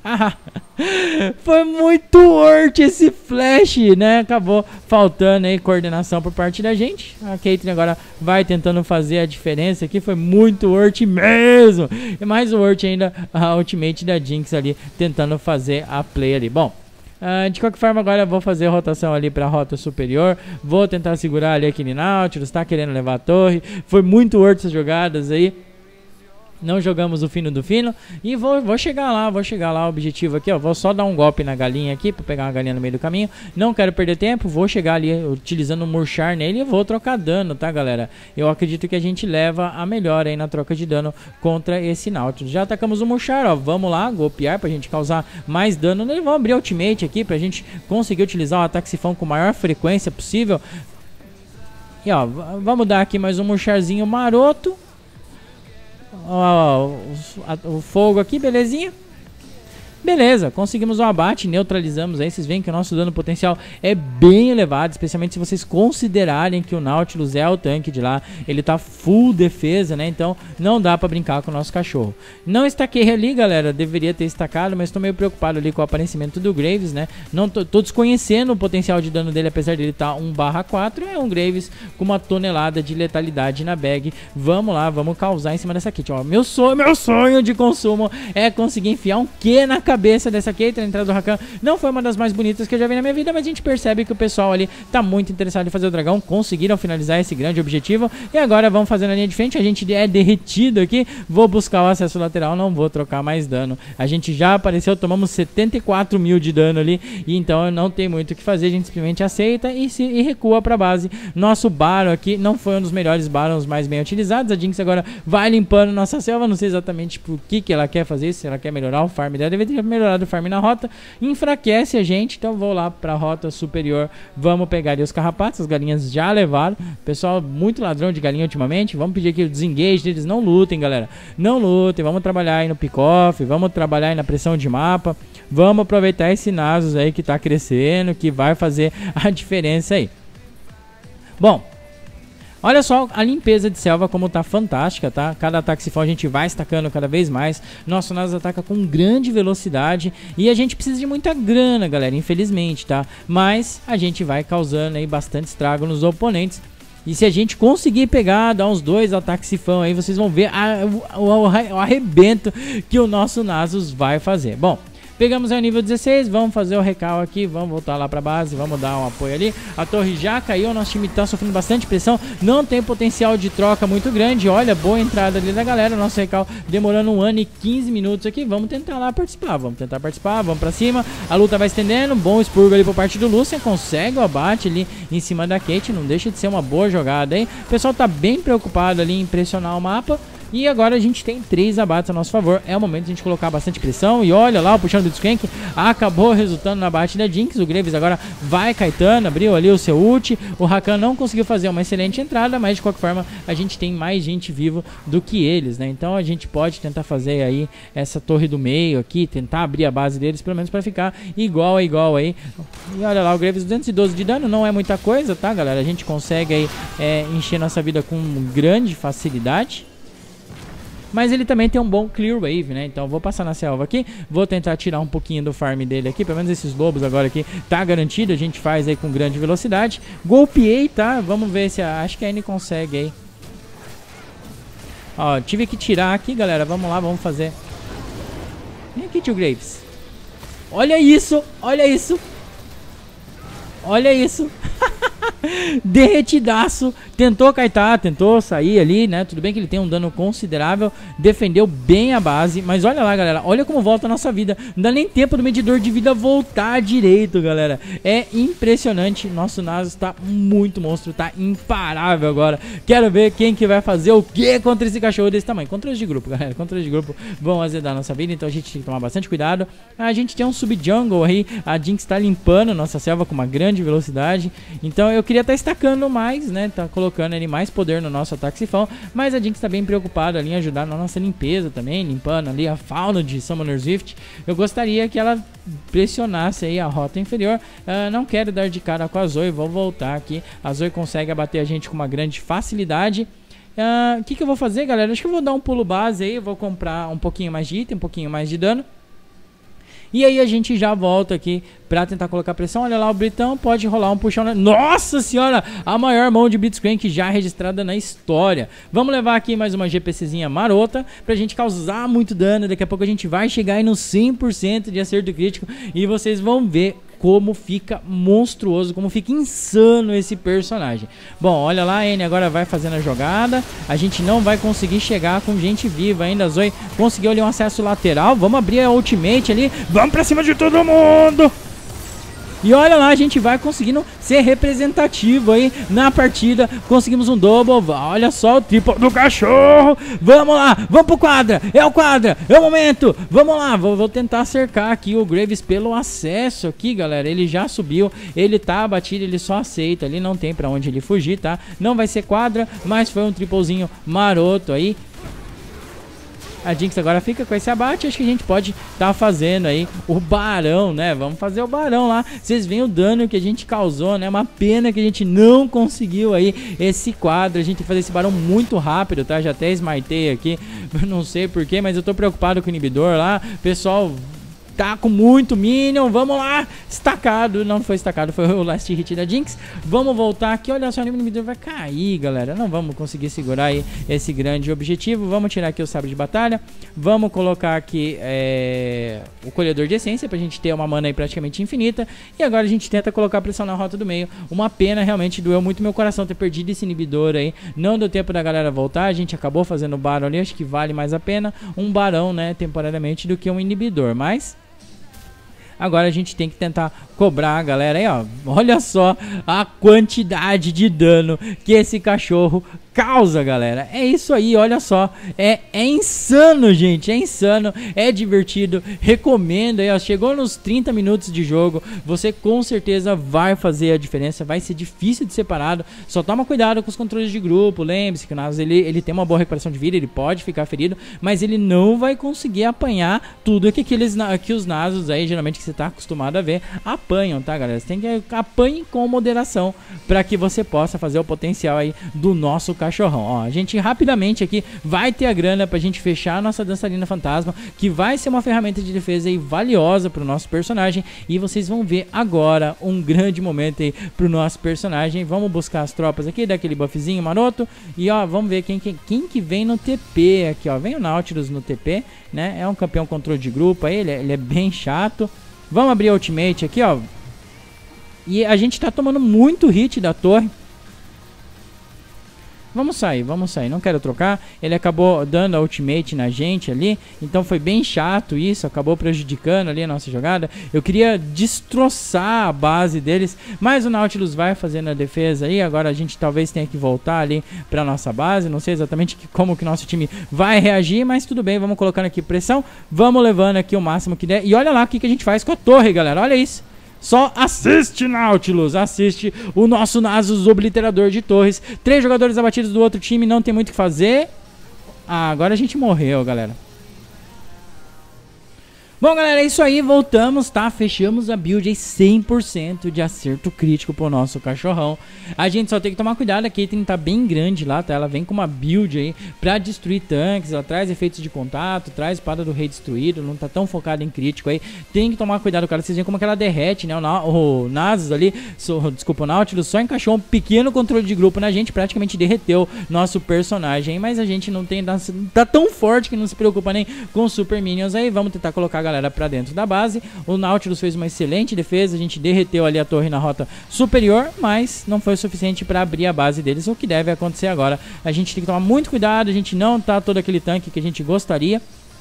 Foi muito worth esse flash, né? Acabou faltando aí coordenação por parte da gente. A Caitlyn agora vai tentando fazer a diferença aqui. Foi muito worth mesmo. E mais worth ainda a ultimate da Jinx ali tentando fazer a play ali. Bom, de qualquer forma agora eu vou fazer a rotação ali pra rota superior. Vou tentar segurar ali aquele Nautilus, tá querendo levar a torre. Foi muito worth essas jogadas aí. Não jogamos o fino do fino. E vou chegar lá, o objetivo aqui, ó. Vou só dar um golpe na galinha aqui, pra pegar uma galinha no meio do caminho. Não quero perder tempo, vou chegar ali utilizando o Murchar nele e vou trocar dano, tá, galera? Eu acredito que a gente leva a melhor aí na troca de dano contra esse Nautilus. Já atacamos o Murchar, ó. Vamos lá, golpear pra gente causar mais dano nele. Vamos abrir a ultimate aqui pra gente conseguir utilizar o ataque sifão com maior frequência possível. E ó, vamos dar aqui mais um Murcharzinho maroto. Ó, o fogo aqui, belezinha. Beleza, conseguimos um abate, neutralizamos aí. Vocês veem que o nosso dano potencial é bem elevado, especialmente se vocês considerarem que o Nautilus é o tanque de lá. Ele tá full defesa, né? Então não dá pra brincar com o nosso cachorro. Não estaquei ali, galera. Deveria ter estacado, mas tô meio preocupado ali com o aparecimento do Graves, né? Não tô desconhecendo o potencial de dano dele, apesar dele estar 1/4. É um Graves com uma tonelada de letalidade na bag. Vamos lá, vamos causar em cima dessa kit. Ó, meu sonho de consumo é conseguir enfiar um Q na cabeça dessa kit. A entrada do Rakan não foi uma das mais bonitas que eu já vi na minha vida, mas a gente percebe que o pessoal ali tá muito interessado em fazer o dragão. Conseguiram finalizar esse grande objetivo. E agora vamos fazer na linha de frente. A gente é derretido aqui. Vou buscar o acesso lateral, não vou trocar mais dano. A gente já apareceu, tomamos 74 mil de dano ali. E então não tem muito o que fazer. A gente simplesmente aceita e recua pra base. Nosso Baron aqui não foi um dos melhores Barons mais bem utilizados. A Jinx agora vai limpando nossa selva. Não sei exatamente por que ela quer fazer isso. Se ela quer melhorar o farm dela, deve ter melhorado o farm na rota. Enfraquece a gente, então vou lá pra rota superior. Vamos pegar ali os carrapatos. As galinhas já levaram. Pessoal, muito ladrão de galinha ultimamente. Vamos pedir aqui o desengage deles. Não lutem, galera. Não lutem. Vamos trabalhar aí no pick-off. Vamos trabalhar aí na pressão de mapa. Vamos aproveitar esse Nasus aí que tá crescendo, que vai fazer a diferença aí. Bom, olha só a limpeza de selva como tá fantástica, tá? Cada ataque se for a gente vai estacando cada vez mais. Nosso Nasus ataca com grande velocidade e a gente precisa de muita grana, galera, infelizmente, tá? Mas a gente vai causando aí bastante estrago nos oponentes. E se a gente conseguir pegar, dar uns 2 ataques sifão aí, vocês vão ver o arrebento que o nosso Nasus vai fazer. Bom, pegamos aí o nível 16, vamos fazer o recal aqui, vamos voltar lá pra base, vamos dar um apoio ali. A torre já caiu, nosso time tá sofrendo bastante pressão, não tem potencial de troca muito grande. Olha, boa entrada ali da galera, nosso recal demorando 1 ano e 15 minutos aqui. Vamos tentar lá participar, vamos pra cima. A luta vai estendendo, bom expurgo ali por parte do Lucian, consegue o abate ali em cima da Caitlyn, não deixa de ser uma boa jogada aí. O pessoal tá bem preocupado ali em pressionar o mapa. E agora a gente tem 3 abates a nosso favor. É o momento de a gente colocar bastante pressão. E olha lá, o puxão do Skank acabou resultando na abate da Jinx. O Graves agora vai Caetano, abriu ali o seu ult. O Rakan não conseguiu fazer uma excelente entrada, mas de qualquer forma a gente tem mais gente viva do que eles, né? Então a gente pode tentar fazer aí essa torre do meio aqui, tentar abrir a base deles, pelo menos para ficar igual a igual aí. E olha lá, o Graves 212 de dano, não é muita coisa, tá, galera? A gente consegue aí encher nossa vida com grande facilidade. Mas ele também tem um bom clear wave, né? Então vou passar na selva aqui, vou tentar tirar um pouquinho do farm dele aqui. Pelo menos esses lobos agora aqui tá garantido, a gente faz aí com grande velocidade. Golpeei, tá? Vamos ver se acho que a Anne consegue aí. Ó, tive que tirar aqui, galera. Vamos lá, vamos fazer. Vem aqui, tio Graves. Olha isso, olha isso. Olha isso. Derretidaço, tentou kaitar, tentou sair ali, né? Tudo bem que ele tem um dano considerável, defendeu bem a base, mas olha lá, galera, olha como volta a nossa vida. Não dá nem tempo do medidor de vida voltar direito, galera. É impressionante, nosso Nasus tá muito monstro, tá imparável agora. Quero ver quem que vai fazer o que contra esse cachorro desse tamanho. Controles de grupo, galera, controles de grupo vão azedar a nossa vida, então a gente tem que tomar bastante cuidado. A gente tem um sub-jungle aí, a Jinx tá limpando nossa selva com uma grande velocidade, então eu queria estar estacando mais, né? Tá colocando ali mais poder no nosso ataque sifão, mas a Jinx tá bem preocupada ali em ajudar na nossa limpeza também, limpando ali a fauna de Summoner's Rift. Eu gostaria que ela pressionasse aí a rota inferior. Não quero dar de cara com a Zoe, vou voltar aqui. A Zoe consegue abater a gente com uma grande facilidade. O que eu vou fazer, galera? Acho que eu vou dar um pulo base aí, vou comprar um pouquinho mais de item, um pouquinho mais de dano. E aí a gente já volta aqui pra tentar colocar pressão. Olha lá o Britão, pode rolar um puxão. Nossa senhora, a maior mão de Blitzcrank já registrada na história. Vamos levar aqui mais uma GPCzinha marota pra gente causar muito dano. Daqui a pouco a gente vai chegar aí no 100% de acerto crítico e vocês vão ver como fica monstruoso, como fica insano esse personagem. Bom, olha lá, a Anne agora vai fazendo a jogada. A gente não vai conseguir chegar com gente viva ainda. A Zoe conseguiu ali um acesso lateral. Vamos abrir a ultimate ali. Vamos pra cima de todo mundo! E olha lá, a gente vai conseguindo ser representativo aí na partida. Conseguimos um double. Olha só o triple do cachorro. Vamos lá, vamos pro quadra. É o quadra, é o momento. Vamos lá, vou tentar cercar aqui o Graves pelo acesso aqui, galera. Ele já subiu, ele tá abatido, ele só aceita. Ali não tem pra onde ele fugir, tá? Não vai ser quadra, mas foi um triplezinho maroto aí. A Jinx agora fica com esse abate. Acho que a gente pode estar fazendo aí o barão, né? Vamos fazer o barão lá. Vocês veem o dano que a gente causou, né? Uma pena que a gente não conseguiu aí esse quadro. A gente tem que fazer esse barão muito rápido, tá? Já até smartei aqui. Não sei porquê, mas eu tô preocupado com o inibidor lá. Pessoal, tá com muito minion, vamos lá, estacado, não foi estacado, foi o last hit da Jinx. Vamos voltar aqui, olha só, o inibidor vai cair, galera, não vamos conseguir segurar aí esse grande objetivo. Vamos tirar aqui o sabre de batalha, vamos colocar aqui o colhedor de essência pra gente ter uma mana aí praticamente infinita. E agora a gente tenta colocar pressão na rota do meio. Uma pena, realmente doeu muito meu coração ter perdido esse inibidor aí, não deu tempo da galera voltar, a gente acabou fazendo o barão ali. Acho que vale mais a pena um barão, né, temporariamente, do que um inibidor, mas agora a gente tem que tentar cobrar a galera aí, ó. Olha só a quantidade de dano que esse cachorro causa, galera. É isso aí, olha só. É insano, gente. É insano, é divertido. Recomendo aí, ó. Chegou nos 30 minutos de jogo. Você com certeza vai fazer a diferença. Vai ser difícil de ser parado. Só toma cuidado com os controles de grupo. Lembre-se que o Nasus, ele tem uma boa recuperação de vida. Ele pode ficar ferido, mas ele não vai conseguir apanhar tudo que os Nasus aí, geralmente, que você tá acostumado a ver, apanham, tá, galera? Você tem que apanhar com moderação para que você possa fazer o potencial aí do nosso cachorrão. Ó, a gente rapidamente aqui vai ter a grana pra gente fechar a nossa dançarina fantasma, que vai ser uma ferramenta de defesa aí valiosa pro nosso personagem, e vocês vão ver agora um grande momento aí pro nosso personagem. Vamos buscar as tropas aqui, daquele buffzinho maroto, e ó, vamos ver quem que vem no TP aqui, ó. Vem o Nautilus no TP, né? É um campeão controle de grupo aí, ele é bem chato. Vamos abrir a ultimate aqui, ó. E a gente tá tomando muito hit da torre. Vamos sair, não quero trocar. Ele acabou dando a ultimate na gente ali, então foi bem chato isso, acabou prejudicando ali a nossa jogada. Eu queria destroçar a base deles, mas o Nautilus vai fazendo a defesa aí. Agora a gente talvez tenha que voltar ali pra nossa base. Não sei exatamente como que nosso time vai reagir, mas tudo bem, vamos colocando aqui pressão. Vamos levando aqui o máximo que der. E olha lá o que a gente faz com a torre, galera, olha isso. Só assiste, Nautilus, assiste o nosso Nasus obliterador de torres. 3 jogadores abatidos do outro time, não tem muito o que fazer. Ah, agora a gente morreu, galera. Bom, galera, é isso aí, voltamos, tá? Fechamos a build aí 100% de acerto crítico pro nosso cachorrão. A gente só tem que tomar cuidado, a Caitlyn tá bem grande lá, tá? Ela vem com uma build aí pra destruir tanques, ela traz efeitos de contato, traz espada do rei destruído, não tá tão focada em crítico aí. Tem que tomar cuidado, cara, vocês veem como que ela derrete, né? O Nasus ali, desculpa, o Nautilus só encaixou um pequeno controle de grupo na gente, praticamente derreteu nosso personagem, mas a gente não tem, tá tão forte que não se preocupa nem com super minions aí. Vamos tentar colocar a galera pra dentro da base. O Nautilus fez uma excelente defesa, a gente derreteu ali a torre na rota superior, mas não foi o suficiente para abrir a base deles. O que deve acontecer agora, a gente tem que tomar muito cuidado, a gente não tá todo aquele tanque que a gente gostaria.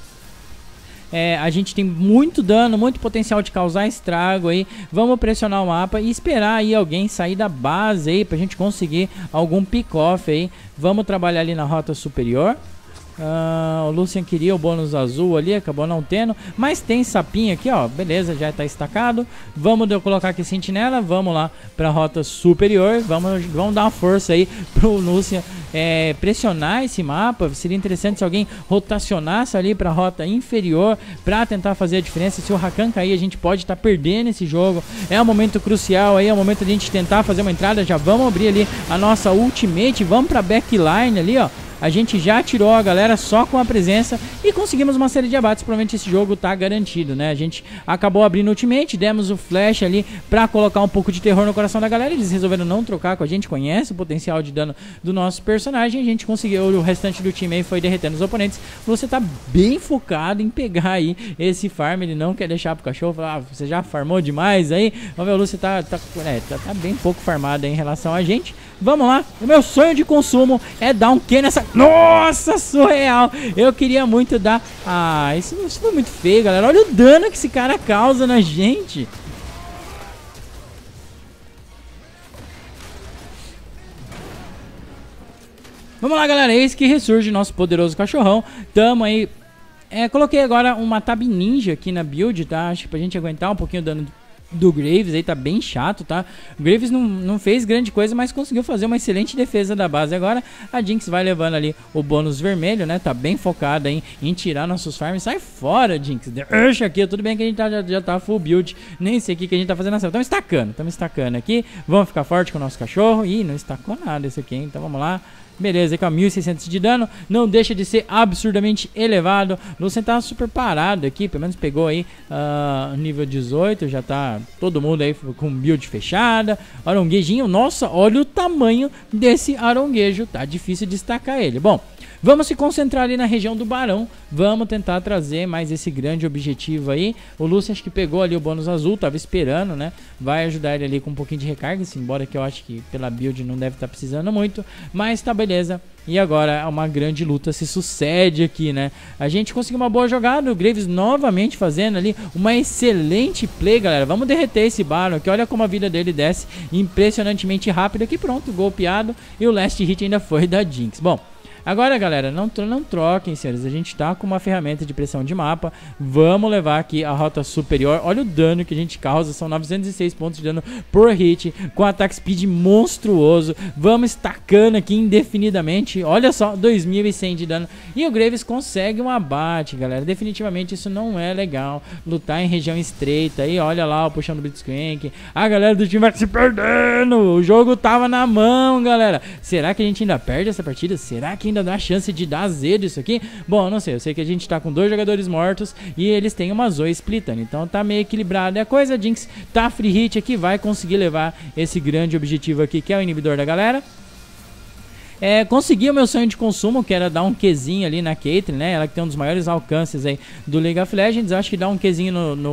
A gente tem muito dano, muito potencial de causar estrago aí. Vamos pressionar o mapa e esperar aí alguém sair da base aí pra gente conseguir algum pick-off aí. Vamos trabalhar ali na rota superior. O Lucian queria o bônus azul ali, acabou não tendo, mas tem sapinho aqui, ó, beleza, já tá estacado. Vamos colocar aqui sentinela, vamos lá pra rota superior, vamos dar uma força aí pro Lucian pressionar esse mapa. Seria interessante se alguém rotacionasse ali pra rota inferior pra tentar fazer a diferença. Se o Rakan cair, a gente pode estar perdendo esse jogo. É um momento crucial aí, é o momento de a gente tentar fazer uma entrada. Já vamos abrir ali a nossa ultimate, vamos pra backline ali, ó. A gente já tirou a galera só com a presença e conseguimos uma série de abates. Provavelmente esse jogo tá garantido, né? A gente acabou abrindo o ultimate, demos o flash ali pra colocar um pouco de terror no coração da galera. Eles resolveram não trocar com a gente, conhece o potencial de dano do nosso personagem. A gente conseguiu, o restante do time aí foi derretendo os oponentes. Você tá bem focado em pegar aí esse farm, ele não quer deixar pro cachorro. Falar, você já farmou demais aí? Vamos ver, o Lúcio tá bem pouco farmado aí em relação a gente. Vamos lá, o meu sonho de consumo é dar um Q nessa... Nossa, surreal! Eu queria muito dar... Ah, isso foi muito feio, galera. Olha o dano que esse cara causa na gente. Vamos lá, galera. Eis que ressurge nosso poderoso cachorrão. Tamo aí... coloquei agora uma Tab Ninja aqui na build, tá? Acho que pra gente aguentar um pouquinho o dano do Graves aí, tá bem chato, tá? O Graves não fez grande coisa, mas conseguiu fazer uma excelente defesa da base. Agora a Jinx vai levando ali o bônus vermelho, né? Tá bem focada em tirar nossos farms. Sai fora, Jinx. Deixa aqui. Tudo bem que a gente já tá full build. Nem sei o que a gente tá fazendo nessa. Estamos estacando aqui. Vamos ficar forte com o nosso cachorro. Ih, não estacou nada esse aqui, hein? Então vamos lá. Beleza, com 1600 de dano, não deixa de ser absurdamente elevado. Lucian tá super parado aqui, pelo menos pegou aí nível 18, já tá todo mundo aí com build fechada. Aronguejinho, nossa, olha o tamanho desse aronguejo, tá difícil destacar ele. Bom, vamos se concentrar ali na região do Barão. Vamos tentar trazer mais esse grande objetivo aí. O Lucian acho que pegou ali o bônus azul, tava esperando, né? Vai ajudar ele ali com um pouquinho de recarga, embora que eu acho que pela build não deve estar precisando muito. Mas tá beleza. E agora uma grande luta se sucede aqui, né? A gente conseguiu uma boa jogada. O Graves novamente fazendo ali uma excelente play, galera. Vamos derreter esse Baron aqui. Olha como a vida dele desce impressionantemente rápido aqui. Pronto, golpeado. E o last hit ainda foi da Jinx. Bom, agora, galera, não troquem, senhores. A gente tá com uma ferramenta de pressão de mapa. Vamos levar aqui a rota superior. Olha o dano que a gente causa. São 906 pontos de dano por hit. Com ataque speed monstruoso. Vamos estacando aqui indefinidamente. Olha só, 2100 de dano. E o Graves consegue um abate, galera. Definitivamente isso não é legal. Lutar em região estreita. E olha lá, puxando o Blitzcrank. A galera do time vai se perdendo. O jogo tava na mão, galera. Será que a gente ainda perde essa partida? Será que ainda dá chance de dar azedo isso aqui? Bom, não sei, eu sei que a gente tá com 2 jogadores mortos e eles têm uma Zoe splitando, então tá meio equilibrado. É a coisa, a Jinx tá free hit aqui, vai conseguir levar esse grande objetivo aqui, que é o inibidor da galera. Consegui o meu sonho de consumo, que era dar um Qzinho ali na Caitlyn, né? Ela que tem um dos maiores alcances aí do League of Legends. Eu acho que dar um Qzinho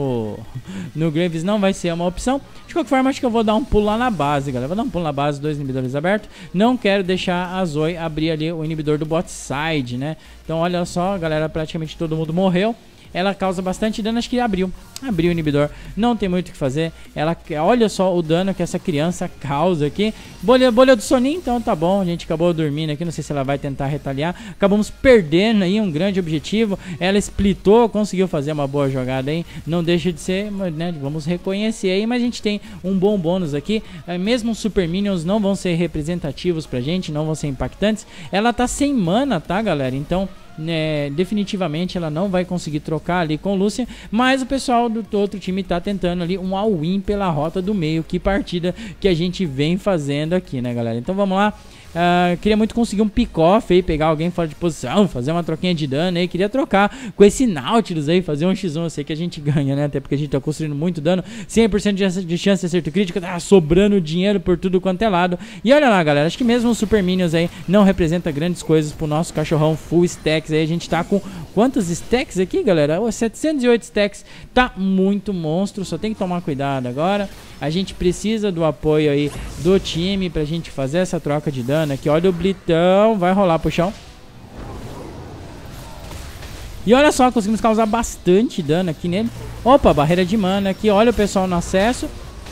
no Graves não vai ser uma opção. De qualquer forma, acho que eu vou dar um pulo lá na base, galera. Vou dar um pulo na base, 2 inibidores abertos. Não quero deixar a Zoe abrir ali o inibidor do bot side, né? Então olha só, galera, praticamente todo mundo morreu. Ela causa bastante dano, acho que abriu o inibidor, não tem muito o que fazer. Ela, olha só o dano que essa criança causa aqui. Bolha do soninho, então tá bom, a gente acabou dormindo aqui, não sei se ela vai tentar retaliar. Acabamos perdendo aí um grande objetivo. Ela splitou, conseguiu fazer uma boa jogada aí, não deixa de ser, né, vamos reconhecer aí. Mas a gente tem um bom bônus aqui, mesmo os super minions não vão ser representativos pra gente, não vão ser impactantes. Ela tá sem mana, tá, galera, então definitivamente ela não vai conseguir trocar ali com o Lucian, mas o pessoal do outro time tá tentando ali um all-in pela rota do meio. Que partida que a gente vem fazendo aqui, né, galera? Então vamos lá. Queria muito conseguir um pick-off aí, pegar alguém fora de posição, fazer uma troquinha de dano aí. Queria trocar com esse Nautilus aí, fazer um x1. Eu sei que a gente ganha, né? Até porque a gente tá construindo muito dano. 100% de chance de acerto crítico. Tá sobrando dinheiro por tudo quanto é lado. E olha lá, galera, acho que mesmo os Super Minions aí não representa grandes coisas pro nosso cachorrão full stacks aí. A gente tá com quantos stacks aqui, galera? 708 stacks. Tá muito monstro, só tem que tomar cuidado agora. A gente precisa do apoio aí do time pra gente fazer essa troca de dano aqui. Olha o Blitão, vai rolar pro chão. E olha só, conseguimos causar bastante dano aqui nele. Opa, barreira de mana aqui, olha o pessoal no acesso.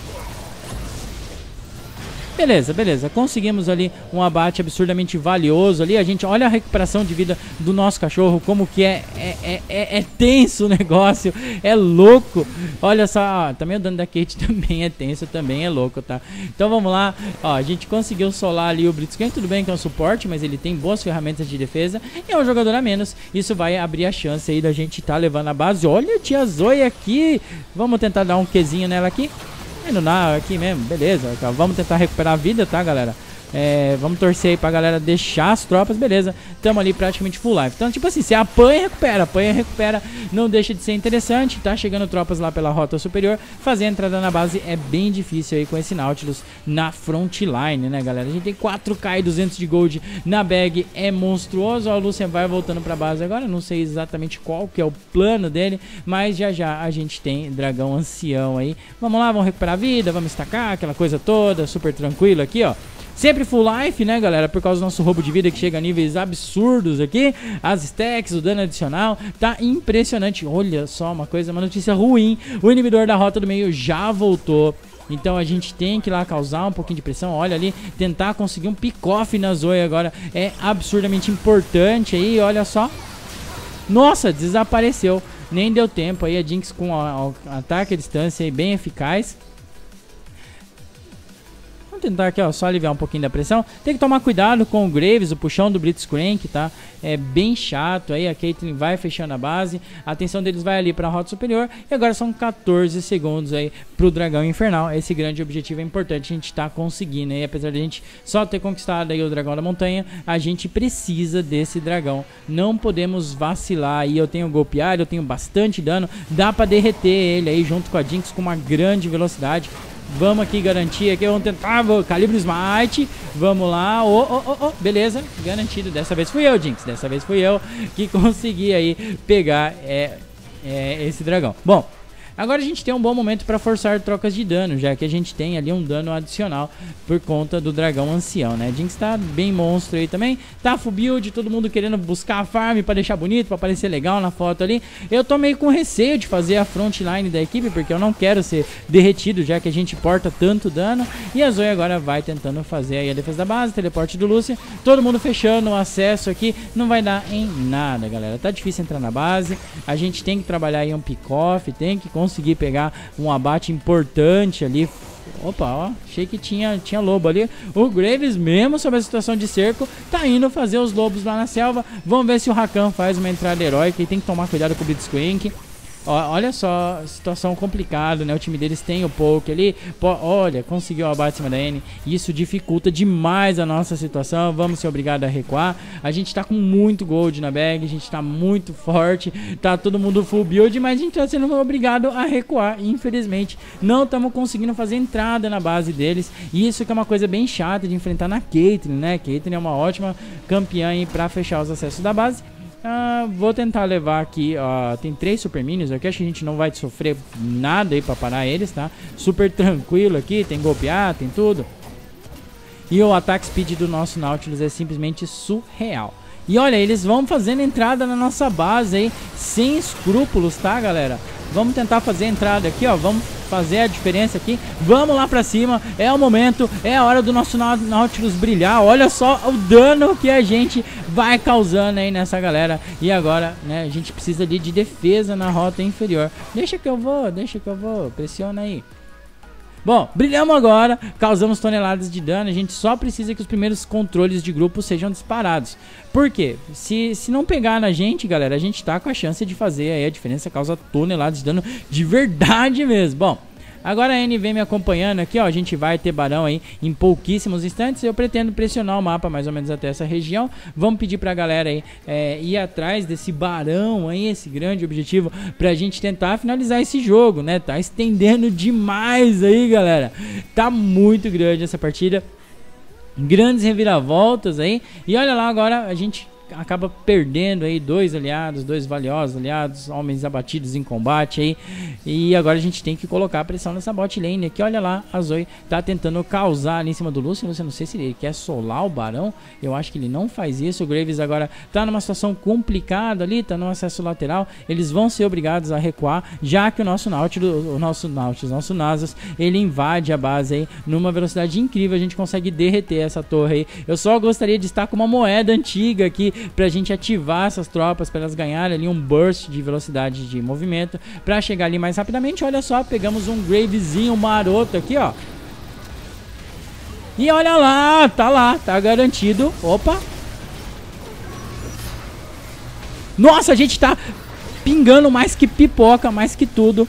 Beleza, beleza, conseguimos ali um abate absurdamente valioso ali. A gente, olha a recuperação de vida do nosso cachorro, como que é tenso o negócio, é louco. Olha só, também o dano da Kate também é tenso, também é louco, tá? Então vamos lá, ó, a gente conseguiu solar ali o Blitzcrank, tudo bem que é um suporte, mas ele tem boas ferramentas de defesa e é um jogador a menos. Isso vai abrir a chance aí da gente tá levando a base. Olha a tia Zoe aqui, vamos tentar dar um Qzinho nela aqui. Indo na aqui mesmo, beleza. Vamos tentar recuperar a vida, tá, galera? Vamos torcer aí pra galera deixar as tropas, beleza. Tamo ali praticamente full life. Então, tipo assim, você apanha e recupera. Não deixa de ser interessante. Tá chegando tropas lá pela rota superior. Fazer a entrada na base é bem difícil aí com esse Nautilus na frontline, né, galera? A gente tem 4k e 200 de gold na bag. É monstruoso. Ó, o Lucian vai voltando pra base agora. Não sei exatamente qual que é o plano dele, mas já já a gente tem dragão ancião aí. Vamos lá, vamos recuperar a vida, vamos estacar, aquela coisa toda. Super tranquilo aqui, ó. Sempre full life, né, galera? Por causa do nosso roubo de vida que chega a níveis absurdos aqui. As stacks, o dano adicional, tá impressionante. Olha só, uma notícia ruim. O inibidor da rota do meio já voltou. Então a gente tem que ir lá causar um pouquinho de pressão. Olha ali, tentar conseguir um pick-off na Zoe agora é absurdamente importante aí, olha só. Nossa, desapareceu. nem deu tempo aí. A Jinx com ataque à distância aí bem eficaz. Tentar aqui, ó, só aliviar um pouquinho da pressão. Tem que tomar cuidado com o Graves, o puxão do Blitzcrank, tá? É bem chato aí, a Caitlyn vai fechando a base, a atenção deles vai ali para a rota superior, e agora são 14 segundos aí pro Dragão Infernal. Esse grande objetivo é importante, a gente tá conseguindo aí, apesar de a gente só ter conquistado aí o Dragão da Montanha, a gente precisa desse dragão, não podemos vacilar aí. Eu tenho golpeado, eu tenho bastante dano, dá para derreter ele aí junto com a Jinx com uma grande velocidade. Vamos aqui garantir aqui, vamos tentar, calibre smite, vamos lá, beleza, garantido, dessa vez fui eu, Jinx, dessa vez fui eu que consegui aí pegar esse dragão. Bom, agora a gente tem um bom momento para forçar trocas de dano, já que a gente tem ali um dano adicional por conta do dragão ancião, né? Jinx tá bem monstro aí também, tá full build, todo mundo querendo buscar a farm para deixar bonito, para parecer legal na foto ali. Eu tô meio com receio de fazer a frontline da equipe, porque eu não quero ser derretido, já que a gente porta tanto dano. E a Zoe agora vai tentando fazer aí a defesa da base, teleporte do Lúcio, todo mundo fechando o acesso aqui, não vai dar em nada, galera. Tá difícil entrar na base, a gente tem que trabalhar aí um pick-off, tem que conseguir pegar um abate importante ali. Opa, ó, achei que tinha lobo ali. O Graves, mesmo sob a situação de cerco, tá indo fazer os lobos lá na selva. Vamos ver se o Rakan faz uma entrada heróica. E tem que tomar cuidado com o Blitzcrank. Olha só, situação complicada, né? O time deles tem o poke ali. Olha, conseguiu o abate em cima da N. Isso dificulta demais a nossa situação. Vamos ser obrigados a recuar. A gente tá com muito gold na bag. A gente tá muito forte. Tá todo mundo full build, mas a gente tá sendo obrigado a recuar. Infelizmente, não estamos conseguindo fazer entrada na base deles. E isso que é uma coisa bem chata de enfrentar na Caitlyn, né? Caitlyn é uma ótima campeã aí pra fechar os acessos da base. Vou tentar levar aqui, tem 3 super minions aqui, acho que a gente não vai sofrer nada aí pra parar eles, tá? Super tranquilo aqui, tem golpear, tem tudo. E o ataque speed do nosso Nautilus é simplesmente surreal. E olha, eles vão fazendo entrada na nossa base aí, sem escrúpulos, tá, galera? Vamos tentar fazer a entrada aqui, ó. Vamos fazer a diferença aqui. Vamos lá pra cima. É o momento. É a hora do nosso Nautilus brilhar. Olha só o dano que a gente vai causando aí nessa galera. E agora, né, a gente precisa ali de defesa na rota inferior. Deixa que eu vou. Pressiona aí. Bom, brilhamos agora, causamos toneladas de dano, a gente só precisa que os primeiros controles de grupo sejam disparados. Por quê? Se não pegar na gente, galera, a gente tá com a chance de fazer aí a diferença, causa toneladas de dano de verdade mesmo. Bom, agora a N vem me acompanhando aqui, ó, a gente vai ter barão aí em pouquíssimos instantes. Eu pretendo pressionar o mapa mais ou menos até essa região. Vamos pedir pra galera aí ir atrás desse barão aí, esse grande objetivo, pra gente tentar finalizar esse jogo, né? Tá estendendo demais aí, galera. Tá muito grande essa partida. Grandes reviravoltas aí. E olha lá, agora a gente acaba perdendo aí 2 aliados, 2 valiosos aliados, homens abatidos em combate aí. E agora a gente tem que colocar a pressão nessa bot lane aqui. Olha lá, a Zoe tá tentando causar ali em cima do Lúcio. Eu não sei se ele quer solar o barão, eu acho que ele não faz isso. O Graves agora tá numa situação complicada ali, tá no acesso lateral. Eles vão ser obrigados a recuar, já que o nosso Nasus, ele invade a base aí numa velocidade incrível. A gente consegue derreter essa torre aí. Eu só gostaria de estar com uma moeda antiga aqui pra gente ativar essas tropas, para elas ganharem ali um burst de velocidade de movimento, pra chegar ali mais rapidamente. Olha só, pegamos um Gravezinho maroto aqui, ó. E olha lá, tá garantido. Opa! Nossa, a gente tá pingando mais que pipoca, mais que tudo.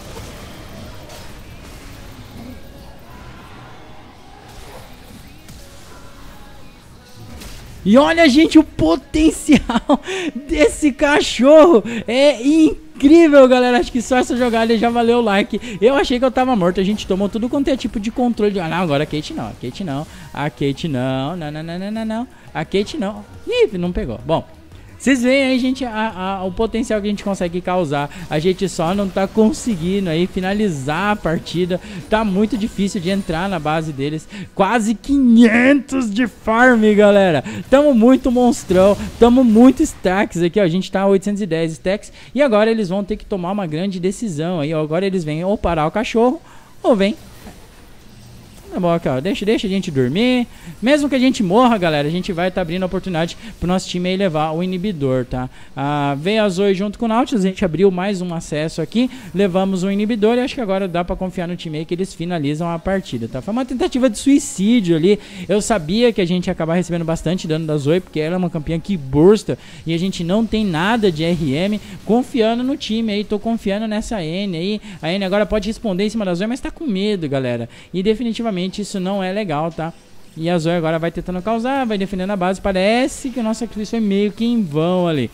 E olha, gente, o potencial desse cachorro é incrível, galera. Acho que só essa jogada já valeu o like. Eu achei que eu tava morto. A gente tomou tudo quanto é tipo de controle. Ah, não, agora a Kate não. A Kate não. A Kate não. Não. A Kate não. Ih, não pegou. Bom, vocês veem aí, gente, o potencial que a gente consegue causar. A gente só não tá conseguindo aí finalizar a partida. Tá muito difícil de entrar na base deles. Quase 500 de farm, galera. Tamo muito monstrão. Tamo muito stacks aqui, ó. A gente tá a 810 stacks. E agora eles vão ter que tomar uma grande decisão aí, ó. Agora eles vêm ou parar o cachorro ou vem Tá bom, cara, deixa a gente dormir. Mesmo que a gente morra, galera, a gente vai estar abrindo a oportunidade pro nosso time aí levar o inibidor, tá? Veio a Zoe junto com o Nautilus, a gente abriu mais um acesso aqui, levamos o inibidor e acho que agora dá pra confiar no time aí que eles finalizam a partida, tá? Foi uma tentativa de suicídio ali. Eu sabia que a gente ia acabar recebendo bastante dano da Zoe, porque ela é uma campeã que bursta e a gente não tem nada de RM. Confiando no time aí, tô confiando nessa N aí. A N agora pode responder em cima da Zoe, mas tá com medo, galera. E definitivamente isso não é legal, tá? E a Zoe agora vai tentando causar, vai defendendo a base. Parece que o nosso sacrifício foi meio que em vão ali.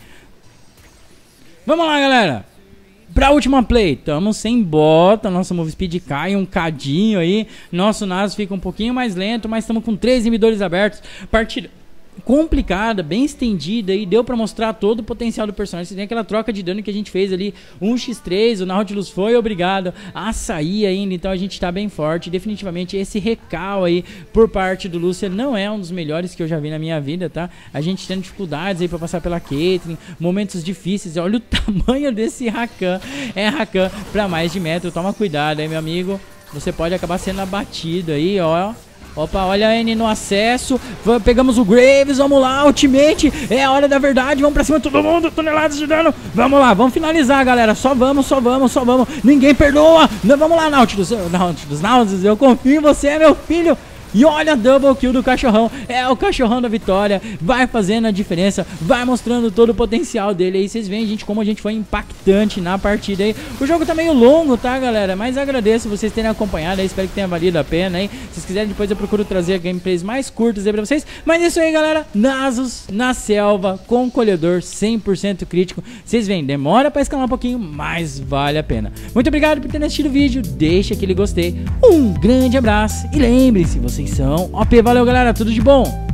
Vamos lá, galera. Pra última play, tamo sem bota, nosso move speed cai um cadinho aí. Nosso Nasus fica um pouquinho mais lento, mas estamos com 3 inibidores abertos. Partida complicada, bem estendida e deu pra mostrar todo o potencial do personagem. Você tem aquela troca de dano que a gente fez ali, 1x3, o Nautilus foi obrigado a sair ainda, então a gente tá bem forte. Definitivamente esse recal aí por parte do Lucian não é um dos melhores que eu já vi na minha vida, tá? A gente tendo dificuldades aí pra passar pela Caitlyn, momentos difíceis. Olha o tamanho desse Rakan, é Rakan pra mais de metro, toma cuidado aí, meu amigo, você pode acabar sendo abatido aí, ó. Opa, olha a N no acesso. Pegamos o Graves, vamos lá, ultimate. É a hora da verdade, vamos pra cima todo mundo, toneladas de dano. Vamos lá, vamos finalizar, galera. Só vamos. Ninguém perdoa. Vamos lá, Nautilus, eu confio em você, meu filho. E olha a double kill do cachorrão. É o cachorrão da vitória. Vai fazendo a diferença. Vai mostrando todo o potencial dele aí. Vocês veem, gente, como a gente foi impactante na partida aí. O jogo tá meio longo, tá, galera? Mas agradeço vocês terem acompanhado aí. Espero que tenha valido a pena aí. Se vocês quiserem, depois eu procuro trazer gameplays mais curtas aí pra vocês. Mas é isso aí, galera. Nasus na selva com colhedor 100% crítico. Vocês veem, demora pra escalar um pouquinho, mas vale a pena. Muito obrigado por terem assistido o vídeo. Deixa aquele gostei. Um grande abraço. E lembre-se, vocês são OP. Valeu, galera, tudo de bom.